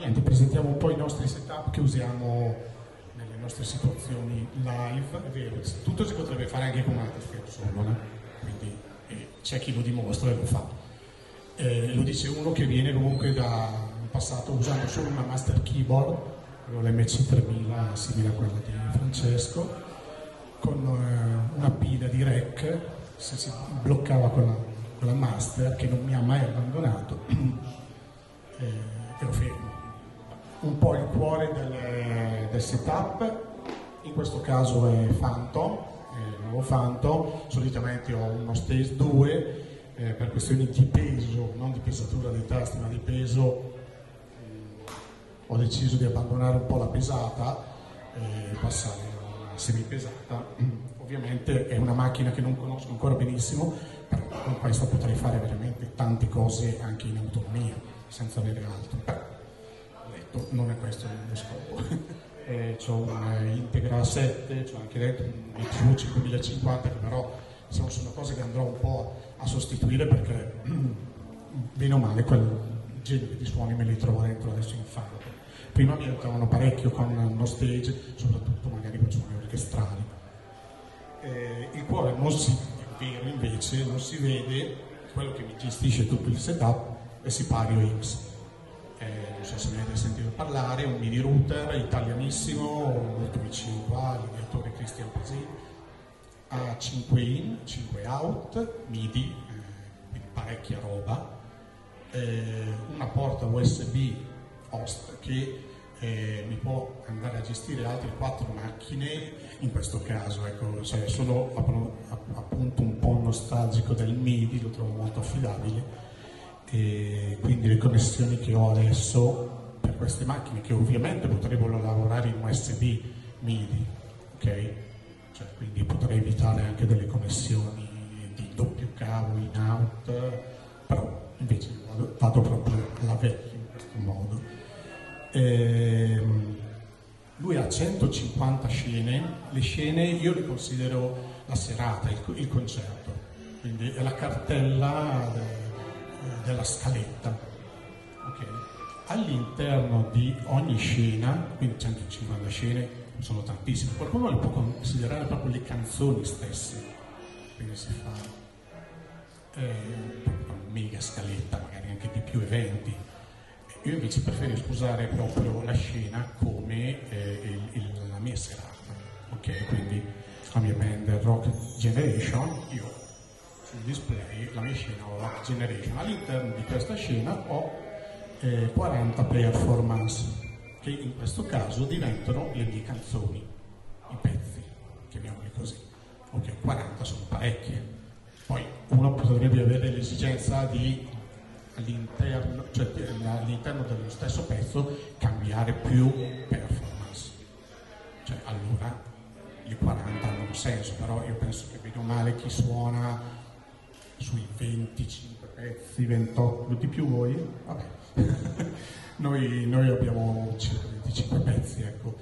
Niente, presentiamo un po' i nostri setup che usiamo nelle nostre situazioni live. È vero, tutto si potrebbe fare anche con una tastiera solo, no? Quindi c'è chi lo dimostra e lo fa. Lo dice uno che viene comunque da un passato usando solo una master keyboard, l'MC3000 simile a quella di Francesco, con una pila di rec, se si bloccava con la master, che non mi ha mai abbandonato, e lo fermo. Un po' il cuore del setup, in questo caso è Phantom, il nuovo Phantom. Solitamente ho uno Stage 2, per questioni di peso, non di pesatura dei tasti ma di peso, ho deciso di abbandonare un po' la pesata e passare a una semipesata. Ovviamente è una macchina che non conosco ancora benissimo, però con questa potrei fare veramente tante cose anche in autonomia, senza avere altro. Però, ho detto, non è questo il mio scopo. C'ho un Integra 7, c'ho anche dentro un ITU 5050, che però sono cose che andrò un po' a sostituire, perché bene o male quel genere di suoni me li trovo dentro adesso in Phantom. Prima mi aiutavano parecchio con uno Stage, soprattutto magari con suoni orchestrali. Il cuore non si vero invece, non si vede, quello che mi gestisce tutto il setup è Sipario X. Non so se ne avete sentito parlare, un MIDI router italianissimo, molto vicino qua, l'ideatore Christian Pasin, ha 5 in, 5 out, MIDI, quindi parecchia roba, una porta USB host che mi può andare a gestire altre 4 macchine. In questo caso, ecco, cioè sono appunto un po' nostalgico del MIDI, lo trovo molto affidabile, e quindi le connessioni che ho adesso per queste macchine, che ovviamente potrebbero lavorare in USB MIDI, ok? Cioè, quindi potrei evitare anche delle connessioni di doppio cavo in out, però invece vado proprio alla vecchia in questo modo. Lui ha 150 scene, le scene io le considero la serata, il concerto, quindi è la cartella della scaletta. Okay. All'interno di ogni scena, quindi 150 scene sono tantissime, qualcuno le può considerare proprio le canzoni stesse, quindi si fa una mega scaletta, magari anche di più eventi. Io invece preferisco usare proprio la scena come la mia serata, ok? Quindi la mia band Rock Generation, io sul display la mia scena ho Rock Generation, all'interno di questa scena ho 40 performance, che in questo caso diventano le mie canzoni, i pezzi, chiamiamoli così. Ok, 40 sono parecchie. Poi uno potrebbe avere l'esigenza di all'interno, cioè all'interno dello stesso pezzo cambiare più performance, cioè allora i 40 hanno un senso, però io penso che bene o male chi suona sui 25 pezzi, 28, di più voi, vabbè, noi abbiamo circa 25 pezzi, ecco.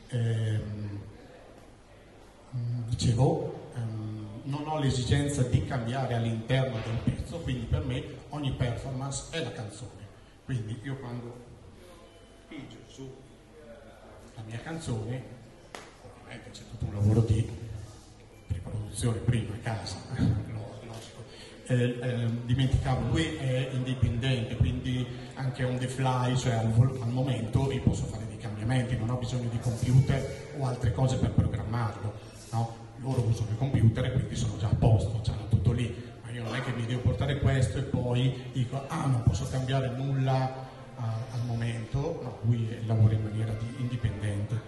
Dicevo, non ho l'esigenza di cambiare all'interno del pezzo, quindi per me ogni performance è la canzone. Quindi io quando pigio su la mia canzone, ovviamente c'è tutto un lavoro di riproduzione prima a casa, dimenticavo, lui è indipendente, quindi anche on the fly, cioè al momento io posso fare dei cambiamenti, non ho bisogno di computer o altre cose per programmarlo, no? Loro usano il computer e quindi sono già a posto, hanno tutto lì, ma io non è che mi devo portare questo e poi dico non posso cambiare nulla al momento, no, lui lavora in maniera indipendente.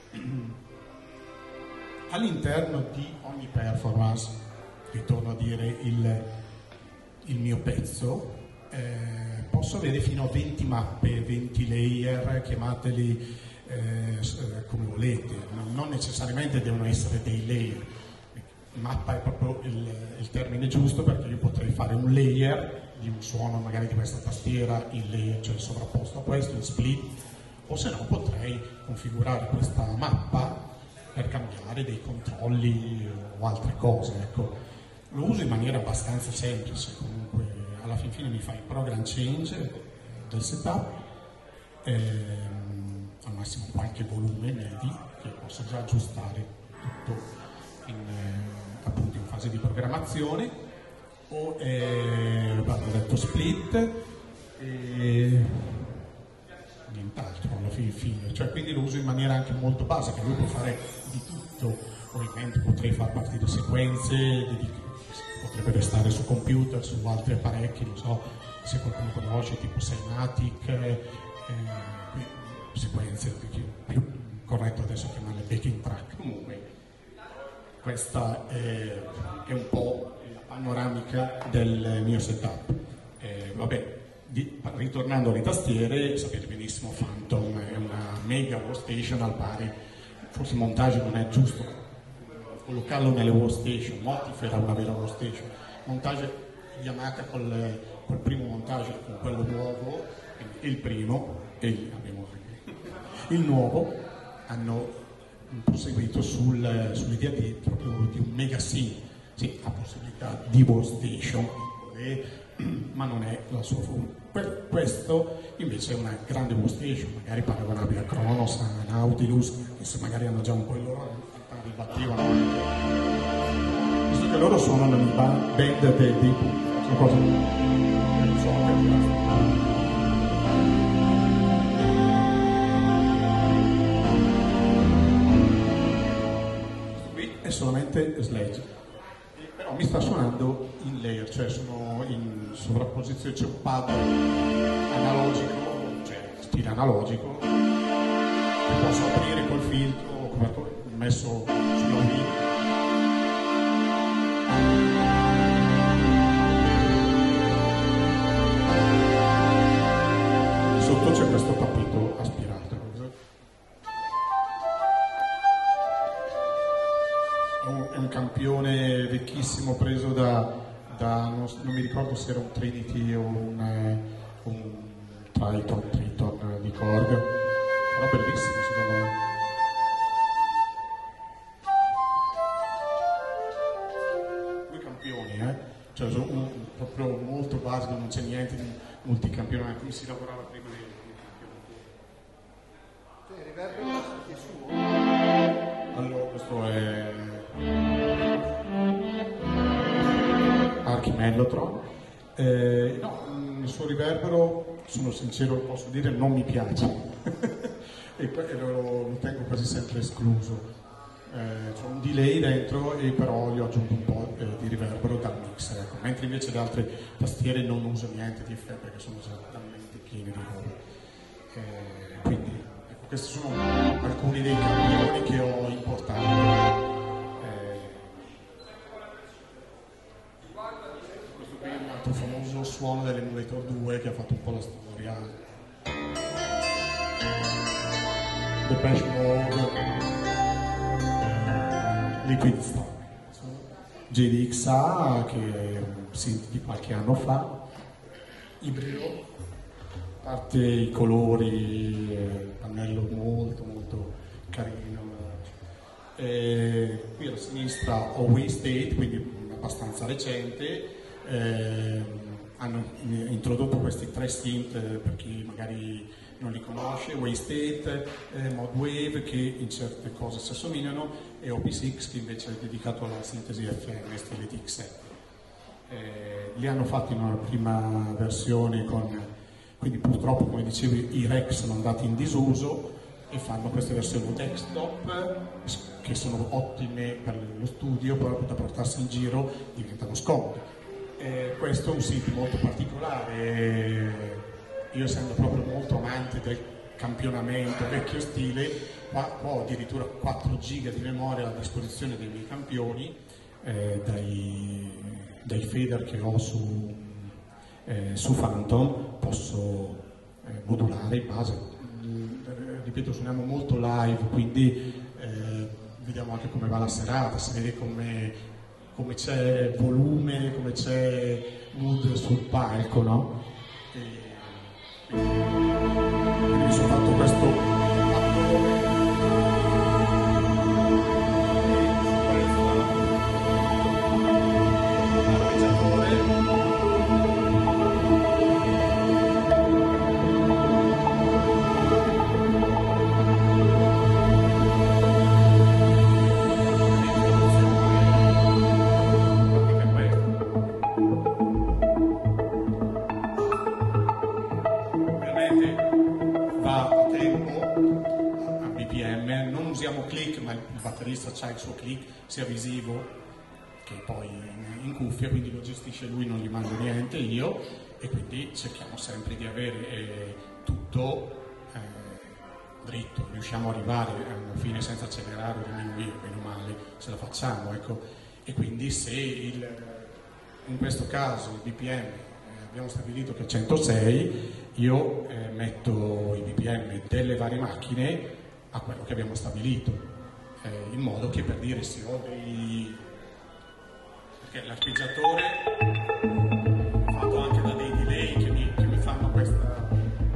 All'interno di ogni performance, ritorno a dire il mio pezzo, posso avere fino a 20 mappe, 20 layer, chiamateli come volete, non necessariamente devono essere dei layer. Mappa è proprio il termine giusto, perché io potrei fare un layer di un suono magari di questa tastiera in layer, cioè sovrapposto a questo, in split, o se no potrei configurare questa mappa per cambiare dei controlli o altre cose, ecco. Lo uso in maniera abbastanza semplice, comunque alla fin fine mi fa il program change del setup al massimo qualche volume MIDI che posso già aggiustare tutto appunto in fase di programmazione, o ho detto split e nient'altro alla fine, cioè quindi lo uso in maniera anche molto basica, lui può fare di tutto, ovviamente potrei far partire sequenze, potrebbe restare su computer, su altri apparecchi, non so se qualcuno conosce, tipo Cymatic, sequenze più corretto adesso chiamarle backing track. Comunque questa è un po' la panoramica del mio setup. Ritornando alle tastiere, sapete benissimo Phantom è una mega workstation al pari, forse il montaggio non è giusto collocarlo nelle workstation, Motif era una vera workstation, montaggio Yamaha col primo montaggio, con quello nuovo, il primo e il nuovo hanno proseguito sull'idea proprio di un mega sync, sì, ha possibilità di workstation, ma non è la sua forma. Questo invece è una grande workstation, magari paragonabile a Kronos, a Nautilus, che se magari hanno già un po' il loro arrivativano, visto che loro suonano nel band dei sono cose che non sono qui è solamente Sledge, però mi sta suonando in layer, cioè sono in sovrapposizione, c'è un pad analogico, cioè stile analogico, che posso aprire col filtro come messo sulla Wii. Sotto c'è questo tappeto aspirato. È un campione vecchissimo preso non mi ricordo se era un Trinity o un Triton di Korg, però bellissimo secondo me. Due campioni, cioè sono proprio molto basico, non c'è niente di multicampionato, come si lavorava prima dei campioni. Cioè, il riverbero lo senti suo? Allora, questo è Archimellotron. No, il suo riverbero, sono sincero, posso dire, non mi piace e lo tengo quasi sempre escluso. C'è un delay dentro e però gli ho aggiunto un po' di riverbero dal mix, ecco. Mentre invece le altre tastiere non uso niente di effetto perché sono già talmente piene di roba. Quindi ecco, questi sono alcuni dei campioni che ho importato. Questo qui è un altro famoso suono dell'Emulator 2 che ha fatto un po' la storia. Depeche Mode, Liquid Star, JDXA, che è un synth di qualche anno fa, ibrido, a parte i colori, pannello molto molto carino. Qui alla sinistra ho Waystate, quindi abbastanza recente. Hanno introdotto questi tre synth per chi magari non li conosce, Waystate, Modwave che in certe cose si assomigliano e OP6 che invece è dedicato alla sintesi FM stile DX7. Li hanno fatti in una prima versione quindi purtroppo come dicevi i rec sono andati in disuso e fanno queste versioni desktop che sono ottime per lo studio, proprio da portarsi in giro diventano scomode. Questo è un sito molto particolare, io essendo proprio molto amante del campionamento vecchio stile, qua ho addirittura 4 giga di memoria a disposizione dei miei campioni, dai fader che ho su Phantom, posso modulare in base, ripeto, suoniamo molto live, quindi vediamo anche come va la serata, si vede come c'è volume, come c'è mood sul palco, no? Quindi mi sono fatto questo batterista ha il suo click sia visivo che poi in cuffia, quindi lo gestisce lui, non gli mando niente io, e quindi cerchiamo sempre di avere tutto dritto, riusciamo ad arrivare alla fine senza accelerare o diminuire, meno male se la facciamo, ecco. E quindi se in questo caso il BPM abbiamo stabilito che è 106, io metto i BPM delle varie macchine a quello che abbiamo stabilito, in modo che, per dire, se ho perché l'arpeggiatore è fatto anche da dei delay che mi fanno questa...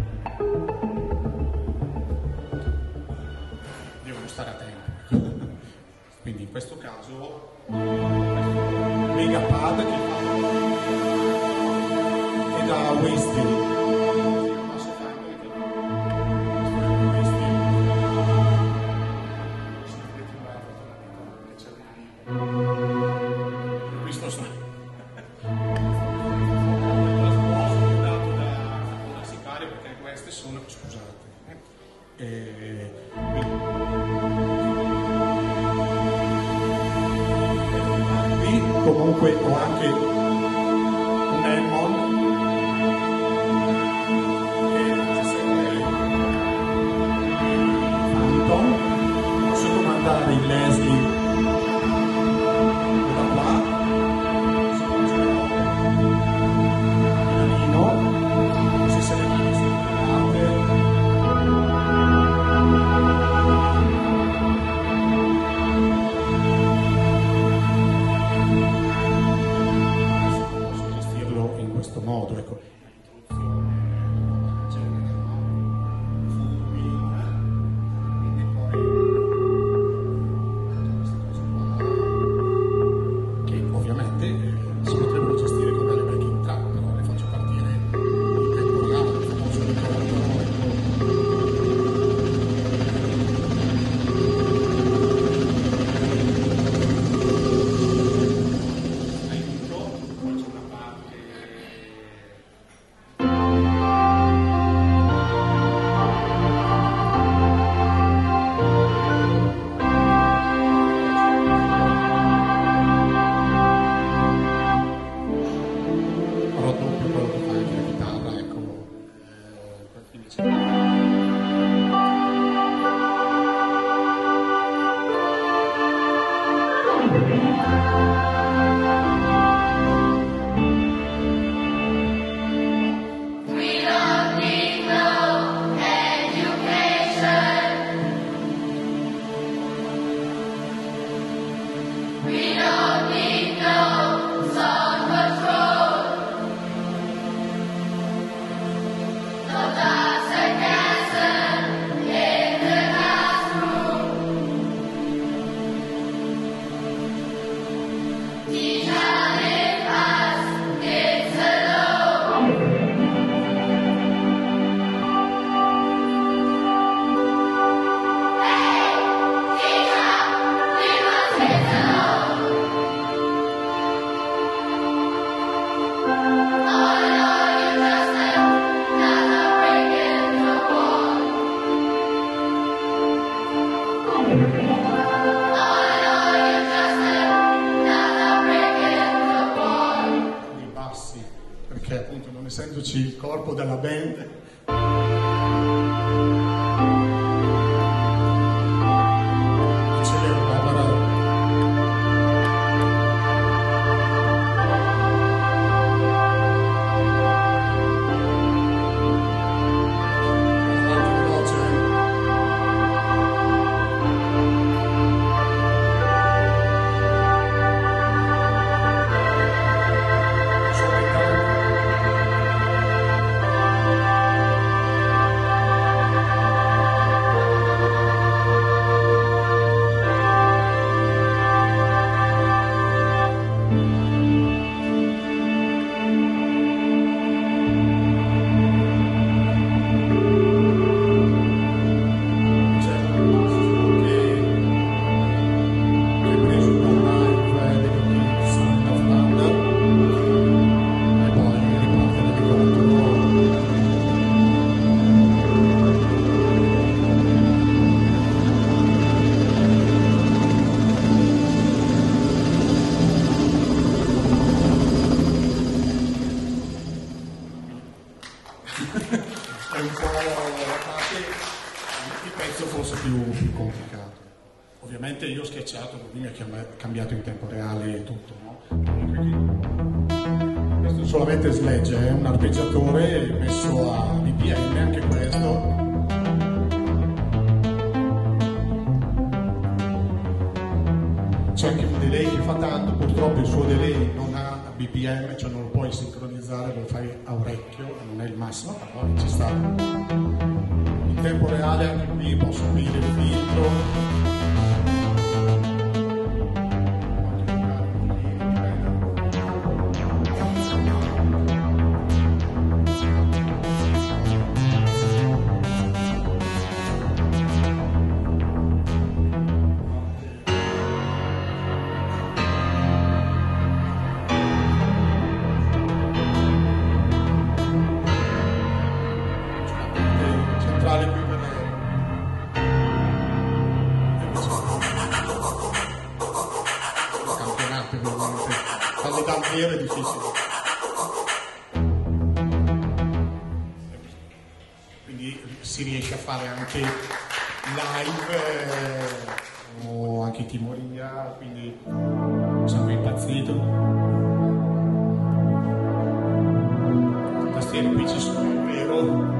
devono stare a tempo. Quindi in questo caso questo megapad che fa è da Wasted. Comunque ho anche un Hammond Phantom, posso comandare il Leslie da qua, se non ce l'ho pianino, se le mani sono modo, ecco. Che ovviamente si potrebbero gestire con delle backing track, però le faccio partire in tempo reale, il famoso ricordo, perché appunto non essendoci il corpo della band accelero Barbara. un po' il pezzo forse più complicato. Ovviamente io ho schiacciato, lui mi ha cambiato in tempo reale e tutto, no? Questo è solamente sledge, è un arpeggiatore messo a BPM, anche questo. C'è anche un delay che fa tanto, purtroppo il suo delay non ha BPM, cioè non lo puoi sincronizzare, lo fai a orecchio, non è il massimo, però ci sta. In tempo reale anche qui posso aprire il filtro. È difficile, quindi si riesce a fare anche live o anche timoria, quindi sono impazzito. I tastieri qui ci sono, è vero.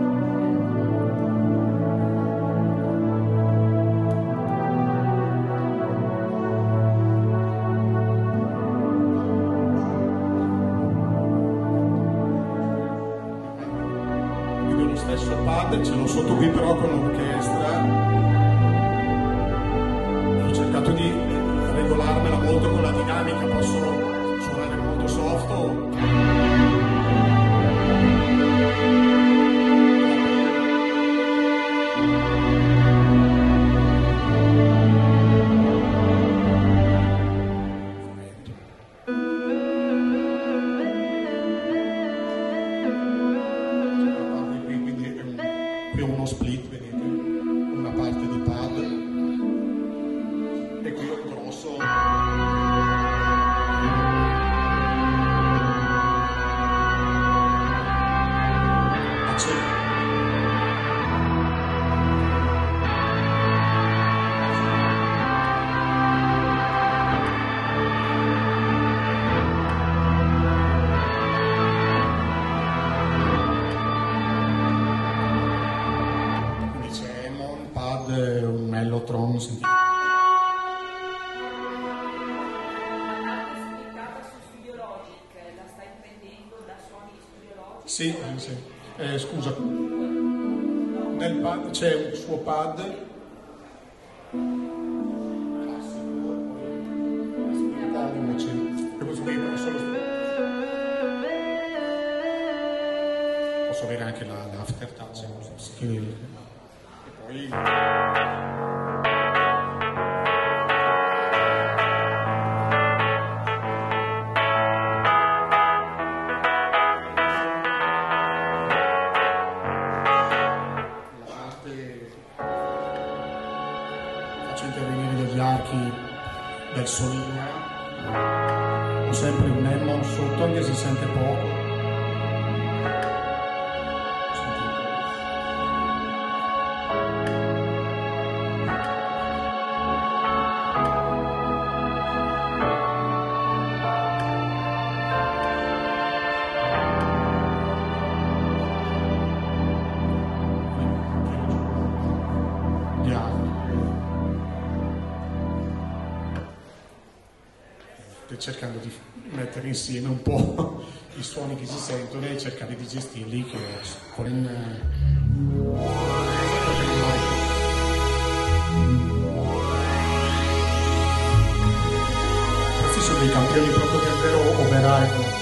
Ce l'ho sotto qui però con l'orchestra, ho cercato di regolarmela molto con la dinamica, posso suonare molto soft qui ho uno split, vedete, una parte di pad e qui ho il grosso. Un Mellotron, sentite. Sì, sì. Scusa, nel pad c'è un suo pad. Posso avere anche l'aftertouch, e poi faccio intervenire degli archi del Solinga, ho sempre un Hammond sotto anche se si sente poco. Cercando di mettere insieme un po' i suoni che si sentono e cercare di gestirli questi sono dei campioni proprio del vero operaio.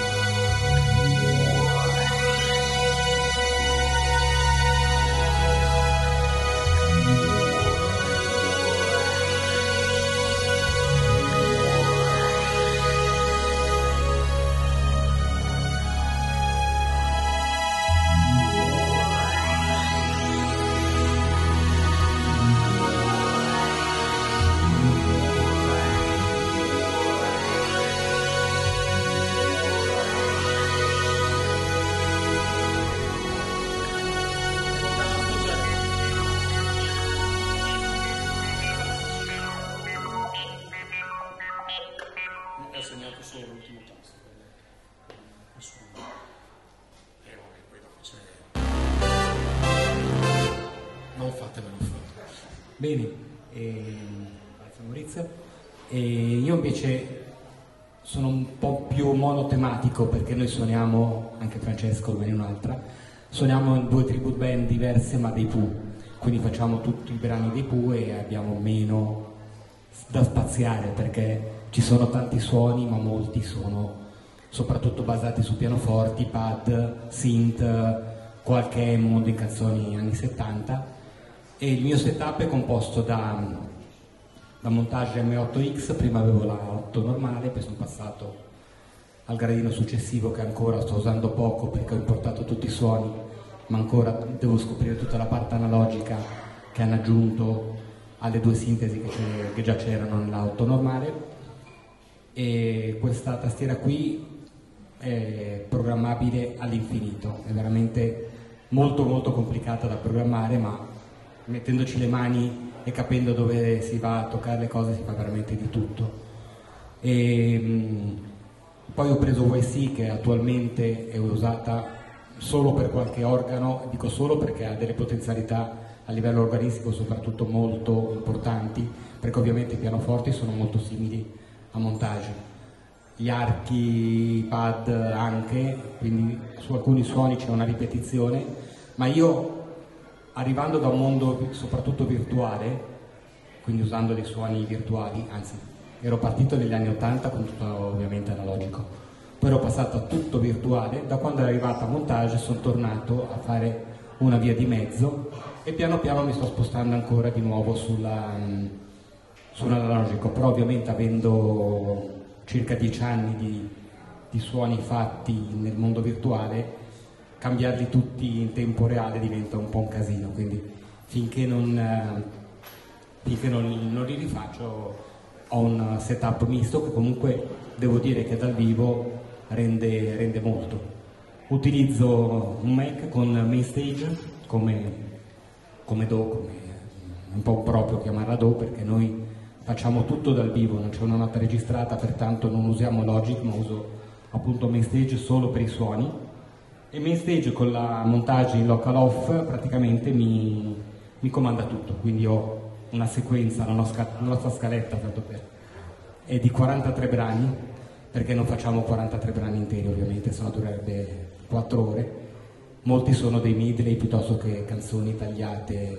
Bene, grazie Maurizio. Io invece sono un po' più monotematico, perché noi suoniamo, anche Francesco, non è un'altra, suoniamo in 2 tribute band diverse ma dei Pooh, quindi facciamo tutti i brani dei Pooh e abbiamo meno da spaziare, perché ci sono tanti suoni ma molti sono soprattutto basati su pianoforti, pad, synth, qualche Hammond in canzoni anni 70. E il mio setup è composto da montage M8X, prima avevo la 8 normale, poi sono passato al gradino successivo che ancora sto usando poco perché ho importato tutti i suoni, ma ancora devo scoprire tutta la parte analogica che hanno aggiunto alle 2 sintesi che già c'erano nella 8 normale. E questa tastiera qui è programmabile all'infinito, è veramente molto molto complicata da programmare, ma mettendoci le mani e capendo dove si va a toccare le cose si fa veramente di tutto. Poi ho preso YC, che attualmente è usata solo per qualche organo, dico solo perché ha delle potenzialità a livello organistico soprattutto molto importanti, perché ovviamente i pianoforti sono molto simili a montage, gli archi, i pad anche, quindi su alcuni suoni c'è una ripetizione, ma io, arrivando da un mondo soprattutto virtuale, quindi usando dei suoni virtuali, anzi ero partito negli anni 80 con tutto ovviamente analogico, poi ero passato a tutto virtuale, da quando è arrivata a montage sono tornato a fare una via di mezzo e piano piano mi sto spostando ancora di nuovo sull'analogico, però ovviamente avendo circa 10 anni di suoni fatti nel mondo virtuale, cambiarli tutti in tempo reale diventa un po' un casino, quindi finché non li rifaccio ho un setup misto che comunque devo dire che dal vivo rende molto. Utilizzo un Mac con MainStage come un po' proprio chiamarla DAW, perché noi facciamo tutto dal vivo, non c'è una nota registrata, pertanto non usiamo Logic, ma uso appunto MainStage solo per i suoni. E MainStage con la montage in local off praticamente mi comanda tutto, quindi ho una sequenza, la nostra scaletta è di 43 brani, perché non facciamo 43 brani interi ovviamente, sennò durerebbe 4 ore, molti sono dei medley piuttosto che canzoni tagliate,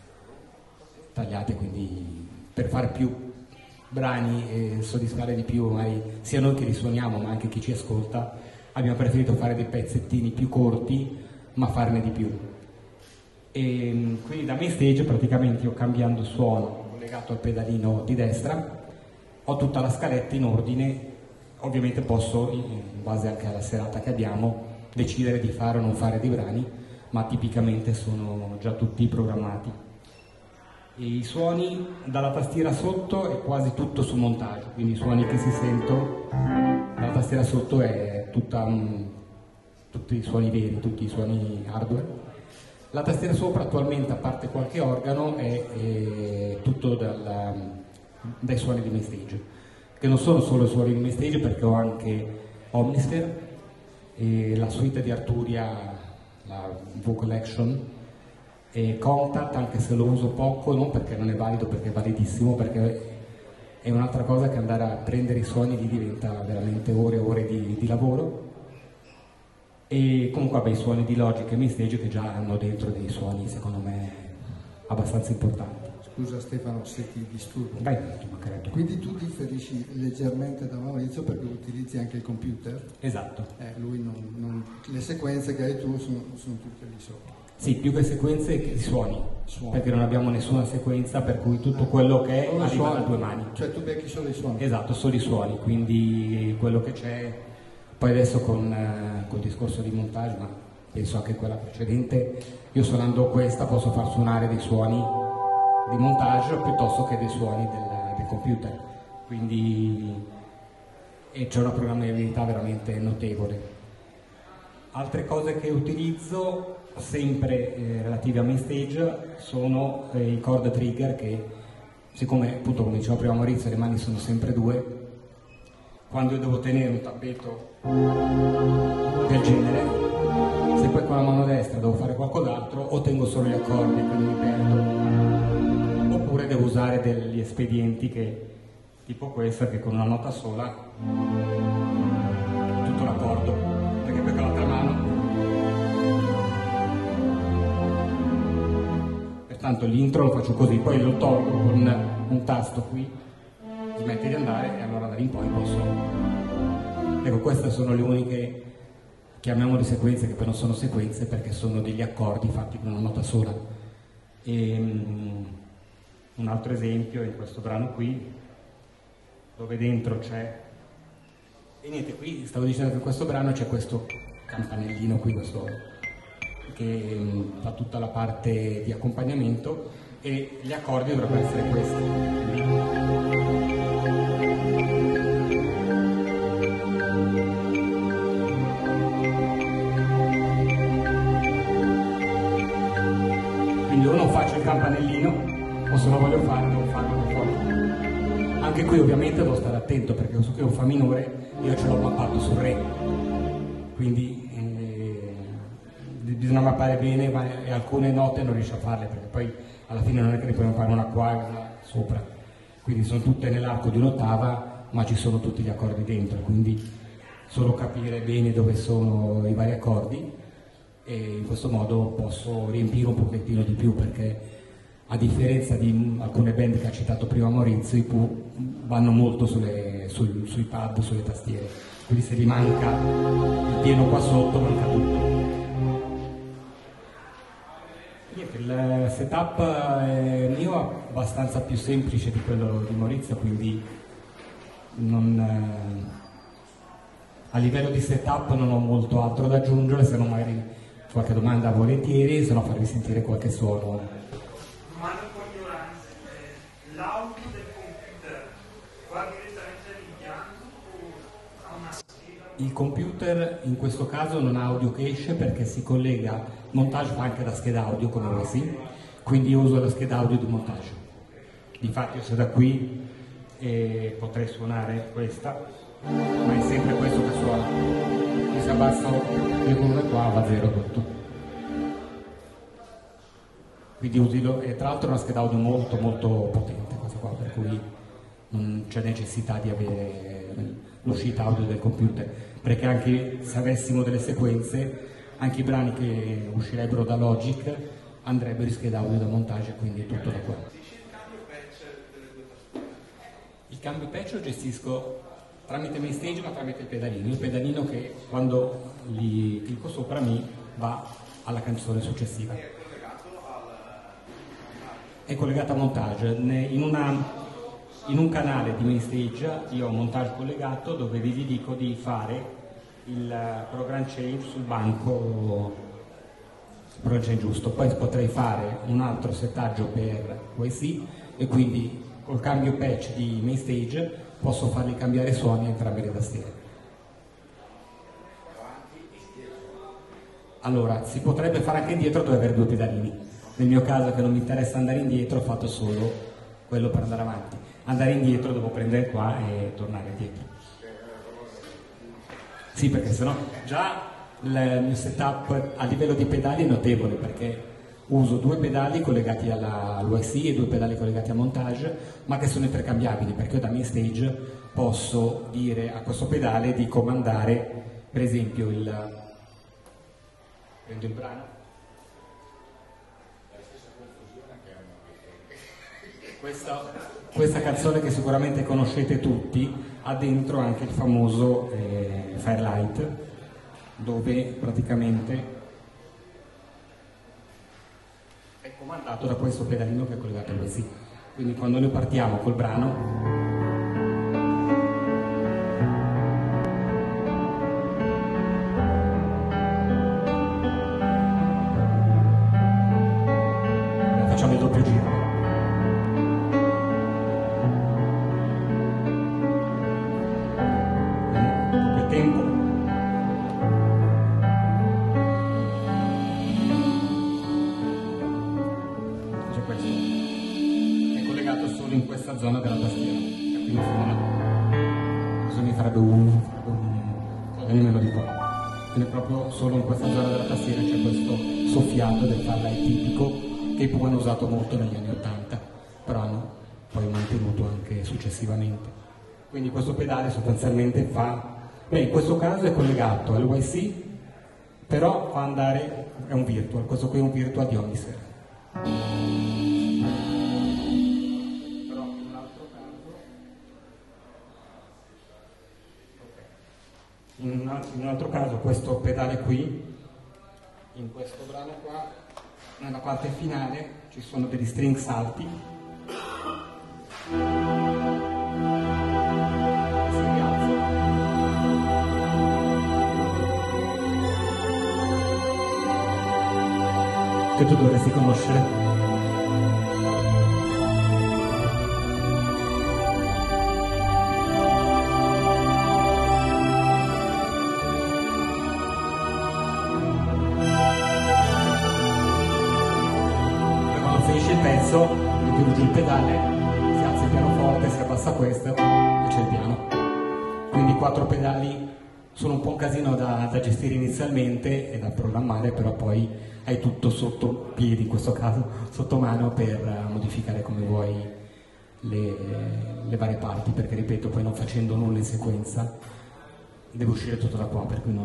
quindi per fare più brani e soddisfare di più magari sia noi che li suoniamo ma anche chi ci ascolta, abbiamo preferito fare dei pezzettini più corti ma farne di più. E quindi da MainStage praticamente io, cambiando suono legato al pedalino di destra, ho tutta la scaletta in ordine, ovviamente posso in base anche alla serata che abbiamo decidere di fare o non fare dei brani, ma tipicamente sono già tutti programmati. E i suoni dalla tastiera sotto è quasi tutto su montage, quindi i suoni che si sentono dalla tastiera sotto è tutti i suoni veri, tutti i suoni hardware. La tastiera sopra attualmente, a parte qualche organo, è tutto dai suoni di MainStage, che non sono solo i suoni di MainStage, perché ho anche Omnisphere e la suite di Arturia, la Vocal Action, e Contact, anche se lo uso poco, non perché non è valido, perché è validissimo, perché è un'altra cosa che andare a prendere i suoni gli diventa veramente ore e ore di lavoro. E comunque vabbè, i suoni di Logic e MainStage che già hanno dentro dei suoni secondo me abbastanza importanti. Scusa Stefano se ti disturbo. Beh, mancherebbe. Quindi tu differisci leggermente da Maurizio perché utilizzi anche il computer? Esatto. Lui le sequenze che hai tu sono tutte lì sopra. Sì, più che sequenze che suoni, perché non abbiamo nessuna sequenza, per cui tutto quello che è arriva a 2 mani. Cioè tu becchi solo i suoni? Esatto, solo i suoni, quindi quello che c'è. Poi adesso con il discorso di montage, ma penso anche quella precedente, io suonando questa posso far suonare dei suoni di montage piuttosto che dei suoni del computer, quindi c'è una programmabilità veramente notevole. Altre cose che utilizzo sempre relative a MainStage sono i chord trigger, che siccome appunto come diceva prima Maurizio le mani sono sempre 2, quando io devo tenere un tappeto del genere, se poi con la mano destra devo fare qualcos'altro o tengo solo gli accordi e quindi mi perdo, oppure oppure devo usare degli espedienti tipo questo, che con una nota sola tutto l'accordo, perché poi con l'altra mano. Pertanto l'intro lo faccio così, poi lo tolgo con un tasto qui, smette di andare e allora da lì in poi posso. Ecco, queste sono le uniche, chiamiamole sequenze, che poi non sono sequenze perché sono degli accordi fatti con una nota sola. Un altro esempio in questo brano qui, dove dentro c'è, e niente, qui stavo dicendo che in questo brano c'è questo campanellino qui, che fa tutta la parte di accompagnamento, e gli accordi dovrebbero essere questi. Quindi o non faccio il campanellino, o se lo voglio fare devo farlo per forza. Anche qui ovviamente devo stare attento, perché questo qui è un fa minore, io ce l'ho mappato sul re, quindi bisogna mappare bene, ma alcune note non riesco a farle, perché poi alla fine non è che ne puoi mappare una qua e una sopra, quindi sono tutte nell'arco di un'ottava, ma ci sono tutti gli accordi dentro, quindi solo capire bene dove sono i vari accordi, e in questo modo posso riempire un pochettino di più, perché a differenza di alcune band che ha citato prima Maurizio, i Pooh vanno molto sui pad, sulle tastiere, quindi se gli manca il pieno qua sotto manca tutto. Il setup mio è abbastanza più semplice di quello di Maurizio, quindi a livello di setup non ho molto altro da aggiungere, se non magari qualche domanda volentieri, se no farvi sentire qualche suono. Domanda un po' ignorante, l'audio del computer va direttamente all'impianto o ha una scheda? Il computer in questo caso non ha audio cache perché si collega, montage fa anche da scheda audio come VC, quindi uso la scheda audio di montage. Difatti io se da qui potrei suonare questa, ma è sempre questo che suona. E se abbasso le curve qua va zero tutto. Quindi utilo, e tra l'altro è una scheda audio molto molto potente questa qua, per cui non c'è necessità di avere l'uscita audio del computer, perché anche se avessimo delle sequenze, anche i brani che uscirebbero da Logic andrebbero in scheda audio da montage, quindi tutto da qua. Il cambio patch lo gestisco tramite main stage, ma tramite il pedalino che quando gli clicco sopra mi va alla canzone successiva. È collegato a montage. In un canale di main stage io ho un montage collegato dove vi dico di fare il program change sul banco, program change giusto. Poi potrei fare un altro settaggio per YC e quindi col cambio patch di main stage posso fargli cambiare suoni a entrambe le tastiere. Allora, si potrebbe fare anche indietro dove avere due pedalini. Nel mio caso, che non mi interessa andare indietro, ho fatto solo quello per andare avanti. Andare indietro devo prendere qua e tornare indietro. Sì, perché sennò già il mio setup a livello di pedali è notevole, perché uso due pedali collegati all'USI e due pedali collegati a montage, ma che sono intercambiabili, perché io da main stage posso dire a questo pedale di comandare, per esempio, prendo il brano. Questa canzone che sicuramente conoscete tutti ha dentro anche il famoso Firelight, dove praticamente è comandato da questo pedalino che è collegato al PC. Quindi quando noi partiamo col brano facciamo il doppio giro. Zona della tastiera, e quindi suona, cosa mi farebbe nemmeno di qua, quindi proprio solo in questa zona della tastiera c'è questo soffiato del Firelight tipico che i Pooh hanno usato molto negli anni 80, però hanno successivamente. Quindi questo pedale sostanzialmente in questo caso è collegato al YC, però fa andare, è un virtual, questo qui è un virtual di Omnisphere. Però in un altro caso, in un altro caso questo pedale qui, in questo brano qua, nella parte finale ci sono degli strings alti e si rialzano, che tu dovresti conoscere. Finisce il pezzo, tiro giù il pedale, si alza il pianoforte, si abbassa questo e c'è il piano. Quindi 4 pedali sono un po' un casino da gestire inizialmente e da programmare, però poi hai tutto sotto piedi, in questo caso sotto mano, per modificare come vuoi le varie parti, perché ripeto, poi non facendo nulla in sequenza deve uscire tutto da qua, per cui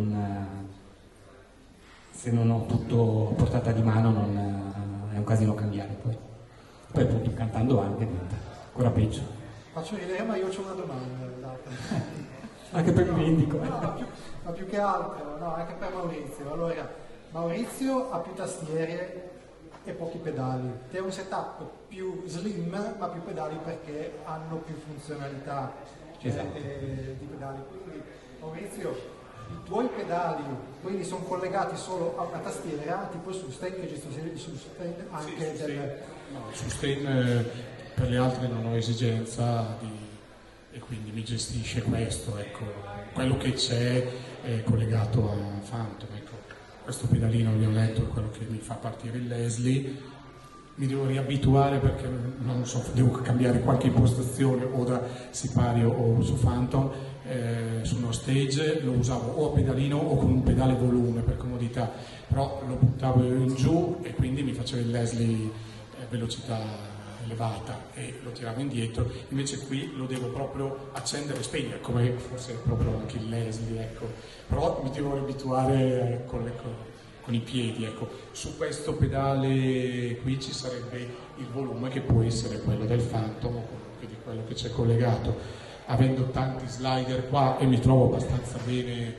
se non ho tutto a portata di mano è un casino cambiare poi appunto cantando anche diventa ancora peggio. Faccio ridere, ma io ho una domanda. Anche per mi vendico. No, ma più che altro, no, anche per Maurizio. Allora, Maurizio ha più tastiere e pochi pedali. Te hai un setup più slim, ma più pedali perché hanno più funzionalità esatto. Di pedali. Quindi, Maurizio, i tuoi pedali quindi sono collegati solo a una tastiera tipo il sustain, che gestisce il sustain anche sì, del... No, il sustain per le altre non ho esigenza e quindi mi gestisce questo, ecco. Quello che c'è è collegato a Phantom, ecco. Questo pedalino vi ho letto è quello che mi fa partire il Leslie. Mi devo riabituare perché non so, devo cambiare qualche impostazione o da Sipario o su Phantom. Su uno stage lo usavo o a pedalino o con un pedale volume per comodità, però lo buttavo in giù e quindi mi faceva il Leslie velocità elevata e lo tiravo indietro. Invece qui lo devo proprio accendere e spegnere, come forse è proprio anche il Leslie, ecco. Però mi devo abituare con i piedi, ecco. Su questo pedale qui ci sarebbe il volume, che può essere quello del Phantom o comunque di quello che c'è collegato. Avendo tanti slider qua e mi trovo abbastanza bene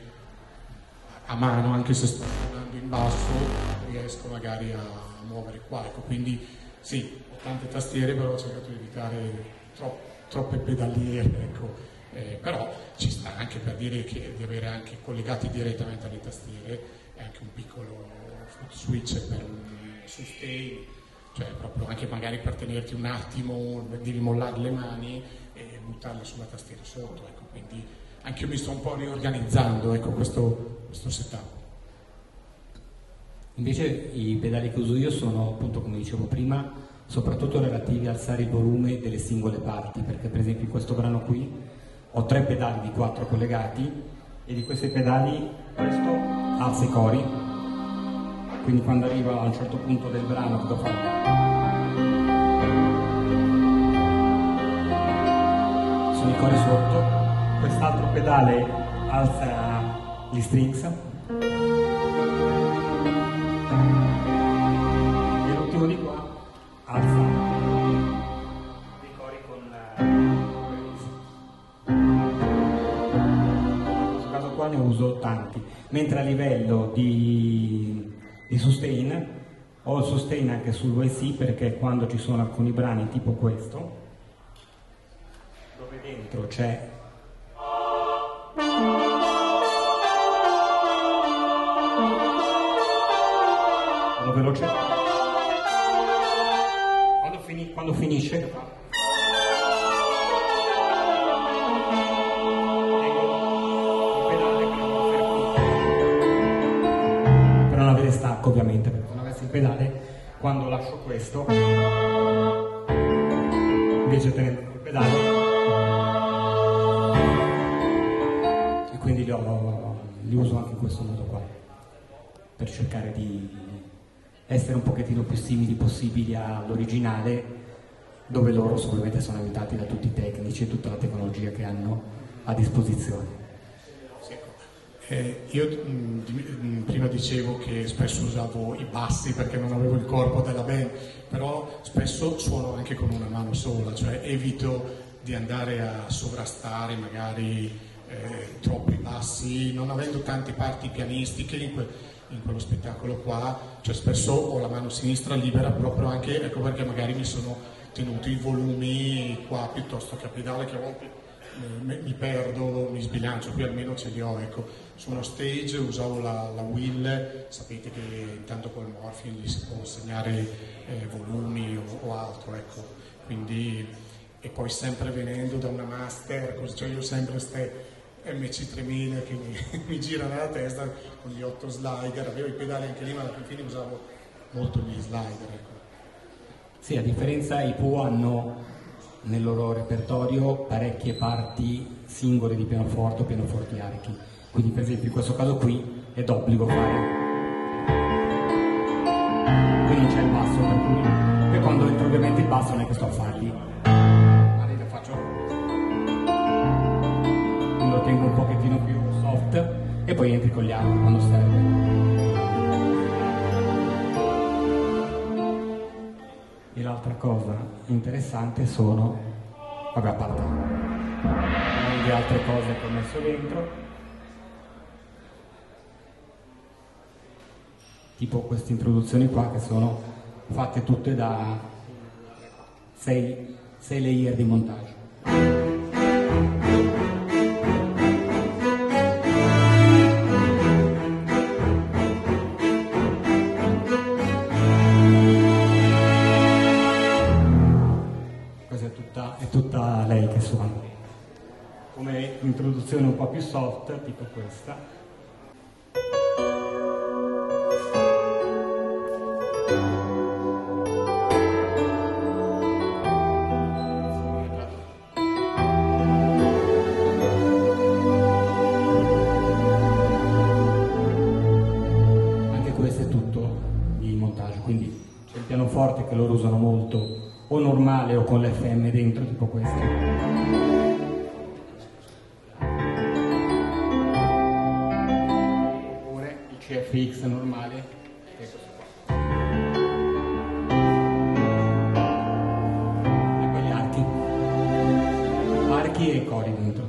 a mano, anche se sto andando in basso riesco magari a muovere qua, ecco. Quindi sì, ho tante tastiere, però ho cercato di evitare troppe pedaliere, ecco. Però ci sta anche per dire che di avere anche collegati direttamente alle tastiere è anche un piccolo foot switch per un sustain, cioè proprio anche magari per tenerti un attimo, devi mollare le mani e buttarle sulla tastiera sotto, ecco. Quindi anche io mi sto un po' riorganizzando, ecco, questo setup. Invece i pedali che uso io sono, appunto, come dicevo prima, soprattutto relativi al alzare il volume delle singole parti, perché per esempio in questo brano qui ho 3 pedali di 4 collegati e di questi pedali questo alza i cori, quindi quando arriva a un certo punto del brano cosa fa? Sono i cori sotto. Quest'altro pedale alza gli strings e l'ultimo di qua alza i cori con in questo caso qua ne uso tanti, mentre a livello di sustain ho il sustain anche sul YC, perché quando ci sono alcuni brani tipo questo dove dentro c'è veloce, quando finisce tengo il pedale per non avere stacco, ovviamente, perché se non avessi il pedale, quando lascio questo invece tenendo il pedale, e quindi li uso anche in questo modo qua per cercare di essere un pochettino più simili possibili all'originale, dove loro sicuramente sono aiutati da tutti i tecnici e tutta la tecnologia che hanno a disposizione. Io prima dicevo che spesso usavo i bassi perché non avevo il corpo della band, però spesso suono anche con una mano sola, cioè evito di andare a sovrastare magari troppi bassi, non avendo tanti parti pianistiche in quello spettacolo qua, cioè spesso ho la mano sinistra libera proprio anche, ecco perché magari mi sono tenuto i volumi qua piuttosto che a pedale, che a volte mi perdo, mi sbilancio, qui almeno ce li ho, ecco. Su uno stage usavo la wheel, sapete che intanto col Morphing gli si può segnare volumi o altro, ecco, quindi, e poi sempre venendo da una master, cioè io sempre ste MC3000 che mi girano nella testa con gli 8 slider, avevo i pedali anche lì ma alla fine usavo molto gli slider, ecco. Sì, a differenza i Pooh hanno nel loro repertorio parecchie parti singole di pianoforte o pianoforti archi, quindi per esempio in questo caso qui è d'obbligo fare, qui non c'è il basso, per cui quando entro ovviamente il basso non è che sto a farli, lo faccio, lo tengo un pochettino più soft e poi entri con gli archi quando serve. E l'altra cosa interessante sono, vabbè, a parte le altre cose che ho messo dentro, tipo queste introduzioni qua che sono fatte tutte da 6 layer di montaggio. È tutta lei che suona. Come introduzione un po' più soft, tipo questa. Anche questo è tutto di montaggio, quindi c'è il pianoforte che loro usano molto o normale o con l'FM dentro, tipo questo. Oppure il CFX normale, che è questo qua. E poi gli archi e cori dentro.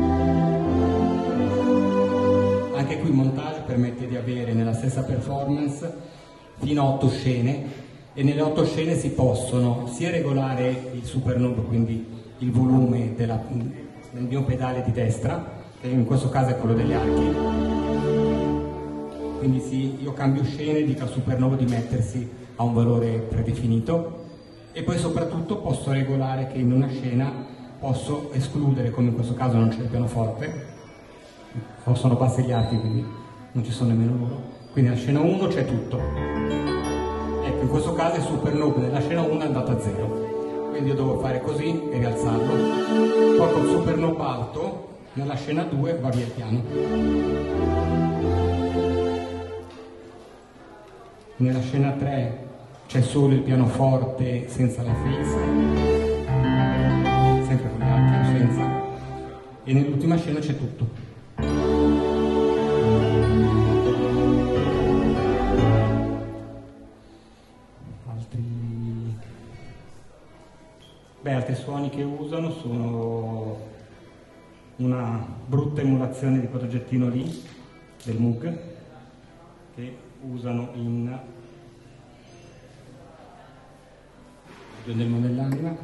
Anche qui il montaggio permette di avere nella stessa performance fino a 8 scene, e nelle 8 scene si possono sia regolare il super noob, quindi il volume del mio pedale di destra, che in questo caso è quello degli archi, quindi io cambio scene e dico al super noob di mettersi a un valore predefinito, e poi soprattutto posso regolare che in una scena posso escludere, come in questo caso non c'è il pianoforte, o sono bassi gli archi, quindi non ci sono nemmeno loro, quindi nella scena 1 c'è tutto. Ecco, in questo caso il super noob nella scena 1 è andato a 0, quindi io devo fare così e rialzarlo. Poi col super noob alto nella scena 2 va via il piano. Nella scena 3 c'è solo il pianoforte senza la face, sempre con gli archi o senza, e nell'ultima scena c'è tutto. Altri suoni che usano sono una brutta emulazione di quell'oggettino lì, del Moog, che usano in del Monell'Anima.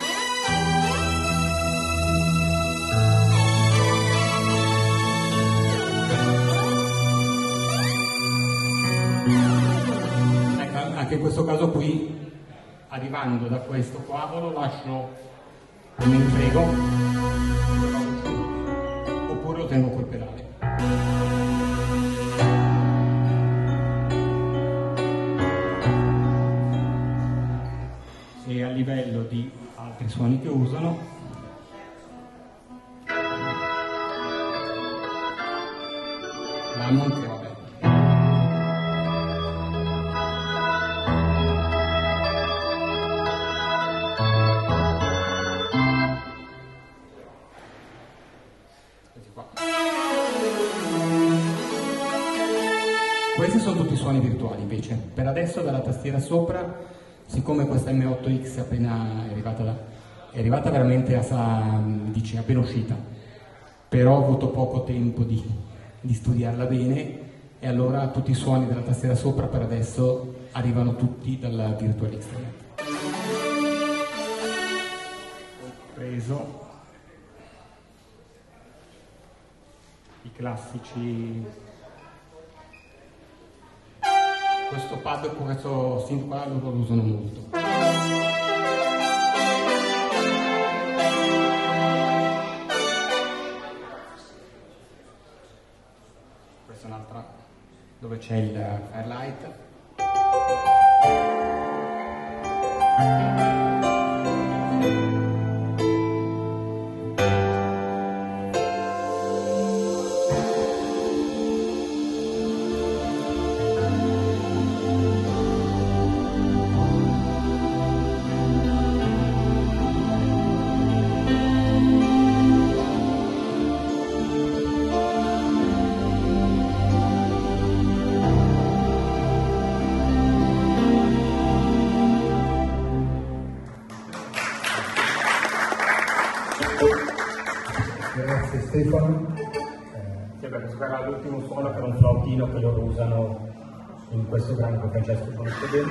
Ecco, anche in questo caso qui, arrivando da questo qua, o lo lascio e me ne frego, oppure lo tengo col pedale. E a livello di altri suoni che usano, l'hanno anche, vabbè. tutti suoni virtuali invece. Per adesso dalla tastiera sopra, siccome questa M8X appena è arrivata veramente appena uscita, però ho avuto poco tempo di studiarla bene, e allora tutti i suoni della tastiera sopra per adesso arrivano tutti dalla Virtual Instrument. Ho preso i classici, questo pad con questo synth qua lo usano molto. Questa è un'altra dove c'è il Fairlight. Grazie Stefano. Sì, beh, questo era l'ultimo suono per un flautino che loro usano in questo brano che Francesco conosce bene.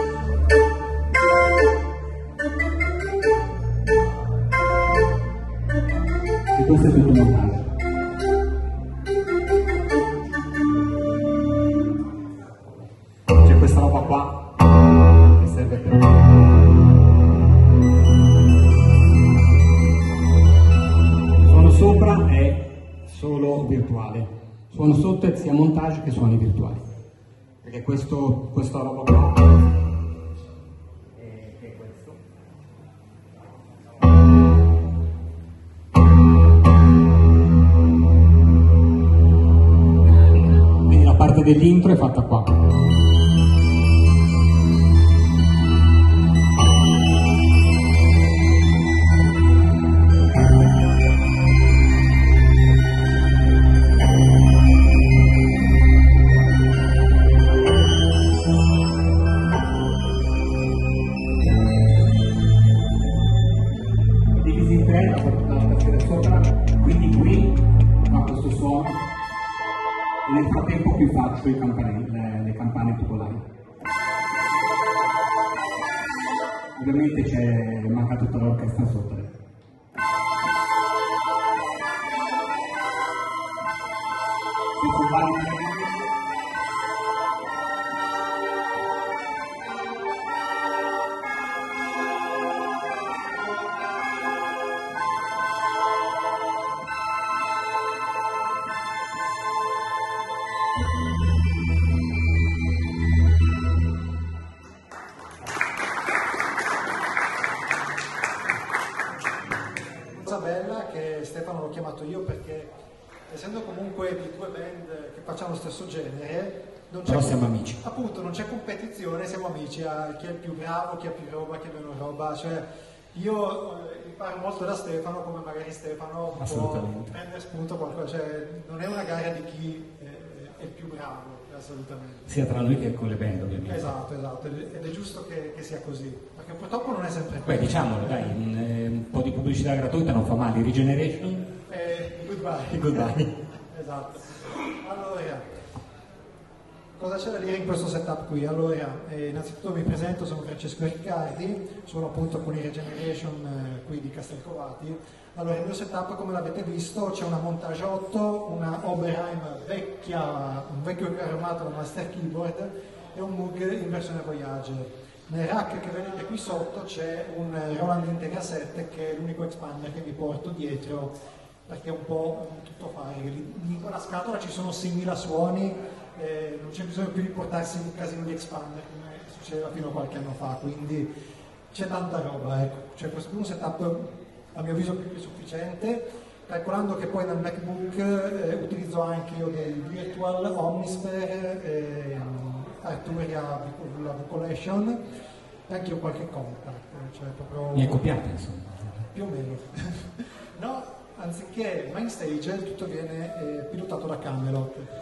E questo è tutto montaggio. C'è questa roba qua che serve per... Sopra è solo virtuale, suono sotto è sia montage che suoni virtuali, perché questa roba qua è questo. Quindi la parte dell'intro è fatta qua. Nel frattempo qui faccio le campane tubulari. Ovviamente manca tutta l'orchestra sotto. Cosa bella che Stefano l'ho chiamato io perché essendo comunque di due band che facciamo lo stesso genere, però siamo amici. Appunto, non c'è competizione, siamo amici, chi è il più bravo, chi ha più roba, chi ha meno roba, cioè io imparo molto da Stefano, come magari Stefano può prendere spunto qualcosa, cioè non è una gara di chi è il più bravo, assolutamente. Sia tra noi che con le band, ovviamente. Esatto, ed è giusto che sia così, perché purtroppo non è sempre così. Beh, diciamolo, dai, un po' di pubblicità gratuita non fa male, Regeneration. Goodbye. Goodbye. Esatto. Allora, cosa c'è da dire in questo setup qui? Allora, innanzitutto mi presento, sono Francesco Riccardi, sono appunto con i Regeneration qui di Castelcovati. Allora, il mio setup, come l'avete visto, c'è una Montage 8, una Oberheim vecchia, un vecchio armato da Master Keyboard e un Moog in versione Voyage. Nel rack che vedete qui sotto c'è un Roland Integra 7 che è l'unico expander che vi porto dietro perché è un po' un tuttofare. In quella scatola ci sono 6.000 suoni, non c'è bisogno più di portarsi un casino di expander come succedeva fino a qualche anno fa, quindi c'è tanta roba, ecco. C'è questo un setup a mio avviso più che sufficiente, calcolando che poi nel MacBook utilizzo anche io dei Virtual Omnisphere, Arturia la Vocalation e anche io qualche contact, cioè proprio... Mi hai copiato, insomma. Più o meno. No, anziché Mainstage tutto viene pilotato da Camelot.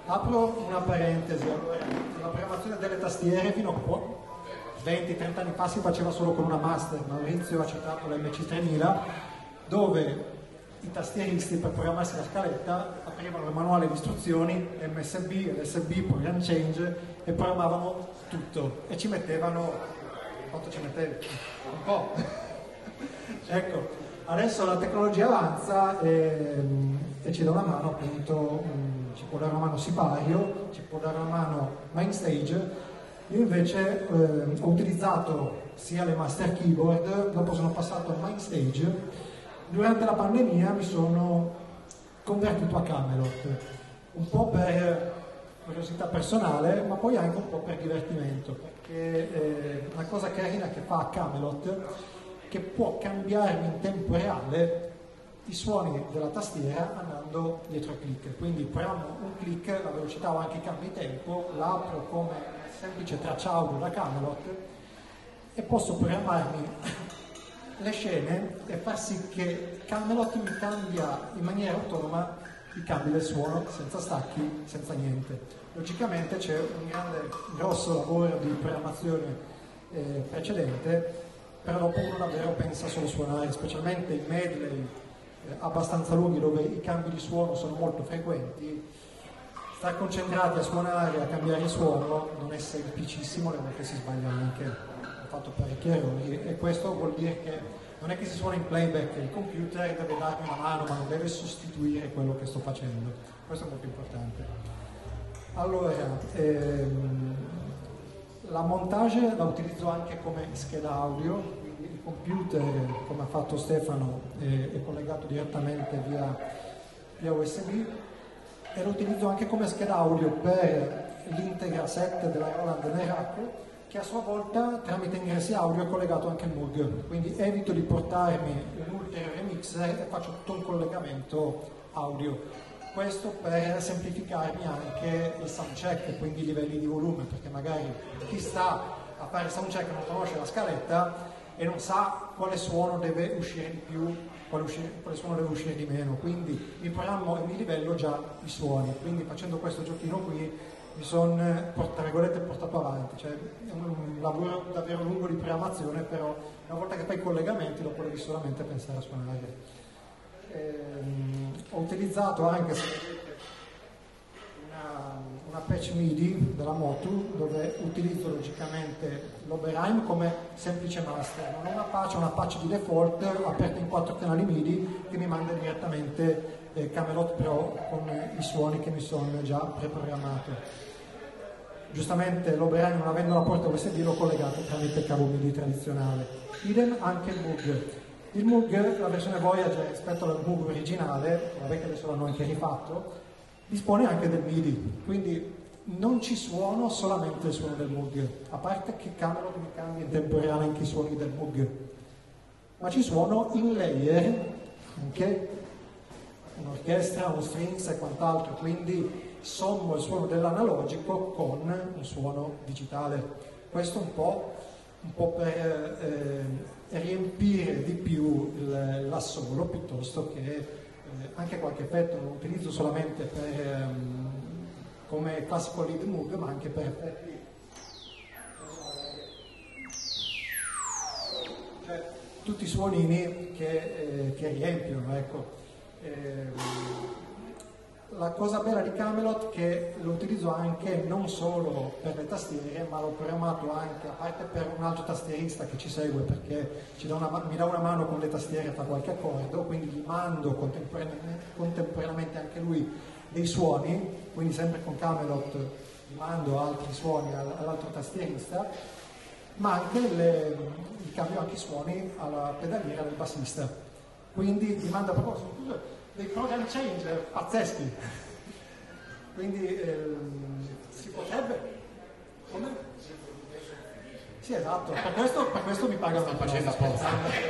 Apro una parentesi, allora, la programmazione delle tastiere fino a 20-30 anni fa si faceva solo con una master. Maurizio ha citato l'MC3000, dove i tastieristi per programmarsi la scaletta aprivano il manuale di istruzioni, MSB, LSB, program change, e programmavano tutto e ci mettevano, quanto ci mettevi? Un po'. Ecco, adesso la tecnologia avanza e ci dà una mano, appunto, ci può dare una mano Sipario, ci può dare una mano MindStage. Io invece ho utilizzato sia le master keyboard, dopo sono passato a MindStage. Durante la pandemia mi sono convertito a Camelot, un po' per curiosità personale, ma poi anche un po' per divertimento, perché una cosa carina che fa Camelot, che può cambiarmi in tempo reale i suoni della tastiera andando dietro il click. Quindi programmo un click, la velocità o anche i cambi di tempo, la apro come semplice traccia audio da Camelot e posso programmarmi le scene e far sì che Camelot mi cambia in maniera autonoma i cambi del suono, senza stacchi, senza niente. Logicamente c'è un grosso lavoro di programmazione precedente, però dopo uno davvero pensa solo a suonare, specialmente in medley abbastanza lunghi dove i cambi di suono sono molto frequenti. Stare concentrati a suonare, a cambiare il suono non è semplicissimo, le volte si sbaglia anche, ho fatto parecchi errori, e questo vuol dire che non è che si suona in playback, il computer deve darmi una mano ma non deve sostituire quello che sto facendo, questo è molto importante. Allora, la montage la utilizzo anche come scheda audio, quindi il computer, come ha fatto Stefano, è collegato direttamente via USB, e lo utilizzo anche come scheda audio per l'Integra 7 della Roland Nerac, che a sua volta tramite ingressi audio è collegato anche al Moog, quindi evito di portarmi un ulteriore mixer e faccio tutto il collegamento audio. Questo per semplificarmi anche il soundcheck, quindi i livelli di volume, perché magari chi sta a fare il soundcheck non conosce la scaletta e non sa quale suono deve uscire di più, quale suono deve uscire di meno, quindi mi programmo e mi livello già i suoni. Quindi facendo questo giochino qui mi sono, tra virgolette, portato avanti, cioè è un lavoro davvero lungo di programmazione, però una volta che fai i collegamenti dopo devi solamente pensare a suonare. Ho utilizzato anche una patch MIDI della Motu, dove utilizzo logicamente l'Oberheim come semplice master, non è una patch di default aperta in 4 canali MIDI che mi manda direttamente Camelot Pro con i suoni che mi sono già preprogrammato. Giustamente l'Oberheim, non avendo la porta USB, l'ho collegato tramite cavo MIDI tradizionale. Idem anche il Moog. Il Moog, la versione Voyager rispetto al Moog originale, vabbè che adesso l'hanno anche rifatto, dispone anche del MIDI, quindi non ci suono solamente il suono del Moog, a parte che Camelot mi cambia in tempo reale anche i suoni del Moog, ma ci suono in layer anche un'orchestra, uno strings e quant'altro, quindi sommo il suono dell'analogico con un suono digitale. Questo un po' per riempire di più l'assolo, piuttosto che anche qualche effetto lo utilizzo solamente come classical lead Moog, ma anche per effetti, cioè tutti i suonini che riempiono, ecco. La cosa bella di Camelot è che lo utilizzo anche non solo per le tastiere, ma l'ho programmato anche, a parte per un altro tastierista che ci segue, perché mi dà una mano con le tastiere, fa qualche accordo, quindi gli mando contemporaneamente anche lui dei suoni, quindi sempre con Camelot gli mando altri suoni all'altro tastierista, ma anche gli cambio anche i suoni alla pedaliera del bassista, quindi gli manda proprio dei program changer pazzeschi, quindi si potrebbe, come? Sì, esatto, per questo mi pagano. Sto facendo apposta.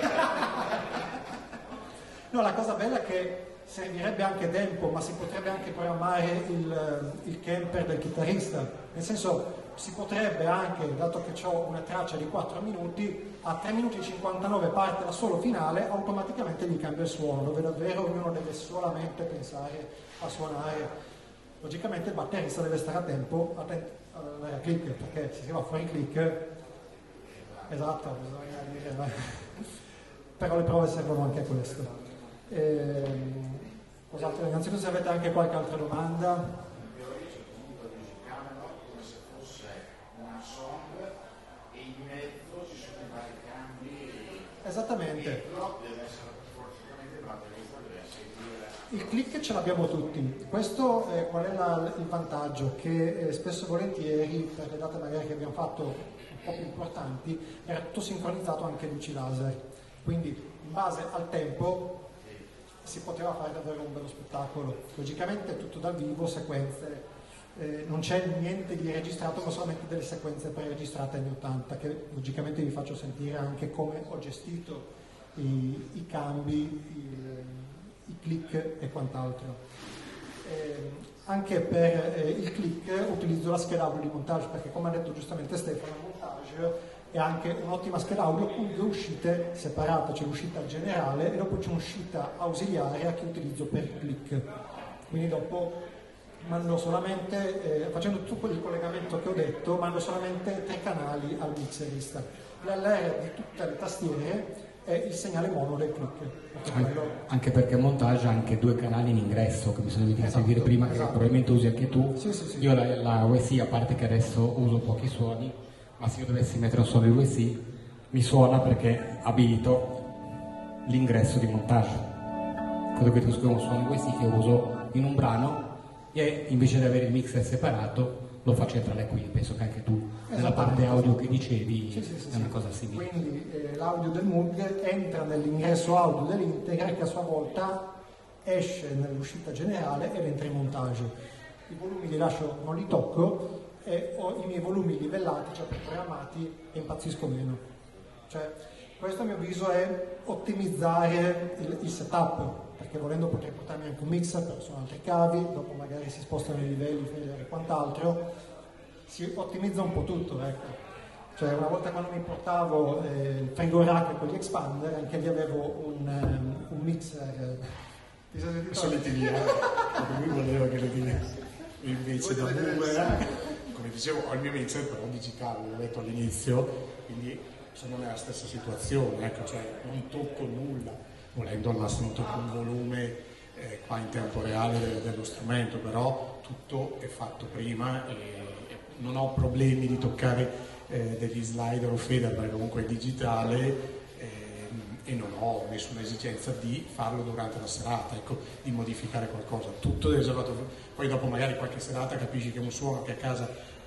No, la cosa bella è che servirebbe anche tempo, ma si potrebbe anche programmare il camper del chitarrista, nel senso si potrebbe anche, dato che ho una traccia di 4 minuti, a 3 minuti e 59 parte l'assolo finale, automaticamente gli cambia il suono, dove davvero ognuno deve solamente pensare a suonare. Logicamente il batterista deve stare attento alla click, perché se si va fuori click, esatto, bisogna dire, però le prove servono anche a questo. Cos'altro? Innanzitutto se avete anche qualche altra domanda. Esattamente. Il click ce l'abbiamo tutti. Questo qual è il vantaggio? Che spesso e volentieri per le date magari che abbiamo fatto un po' più importanti era tutto sincronizzato anche luci laser. Quindi in base al tempo si poteva fare davvero un bello spettacolo. Logicamente tutto dal vivo, sequenze, non c'è niente di registrato, ma solamente delle sequenze preregistrate anni 80, che logicamente vi faccio sentire anche come ho gestito i cambi, i click e quant'altro. Anche per il click utilizzo la scheda audio di montage, perché come ha detto giustamente Stefano, il montage è anche un'ottima scheda audio con due uscite separate, c'è l'uscita generale e dopo c'è un'uscita ausiliaria che utilizzo per il click. Quindi dopo mando solamente, facendo tutto il collegamento che ho detto, mando solamente 3 canali al mixerista. L'LR di tutte le tastiere è il segnale mono del click. Anche perché montage ha anche 2 canali in ingresso, che mi sono dimenticato di dire prima, che probabilmente usi anche tu. Sì. Io la USI, a parte che adesso uso pochi suoni, ma se io dovessi mettere un suono di USI mi suona perché abilito l'ingresso di montage. Cosa che tu scrivo un suono di USI che uso in un brano e invece di avere il mixer separato lo faccio entrare qui. Penso che anche tu nella parte audio che dicevi è una cosa simile. Quindi l'audio del Moog entra nell'ingresso audio dell'Integra, che a sua volta esce nell'uscita generale ed entra in montage. I volumi li lascio, non li tocco, e ho i miei volumi livellati, cioè programmati, e impazzisco meno. Cioè, questo a mio avviso è ottimizzare il setup, perché volendo potrei portarmi anche un mixer, però sono altri cavi, dopo magari si spostano i livelli, fader e quant'altro, si ottimizza un po' tutto, ecco. Cioè una volta quando mi portavo il Frigo Rack con gli expander, anche lì avevo un mixer. Sono via, perché lui voleva che le dire invece da boomerang, come dicevo, ho il mio mixer però digitale, l'ho detto all'inizio, quindi sono nella stessa situazione, ecco, cioè non tocco nulla, volendo al massimo tocco un volume qua in tempo reale dello strumento, però tutto è fatto prima e non ho problemi di toccare degli slider o fader, perché comunque è digitale e non ho nessuna esigenza di farlo durante la serata, ecco, di modificare qualcosa, tutto è riservato. Poi dopo magari qualche serata capisci che un suono che a casa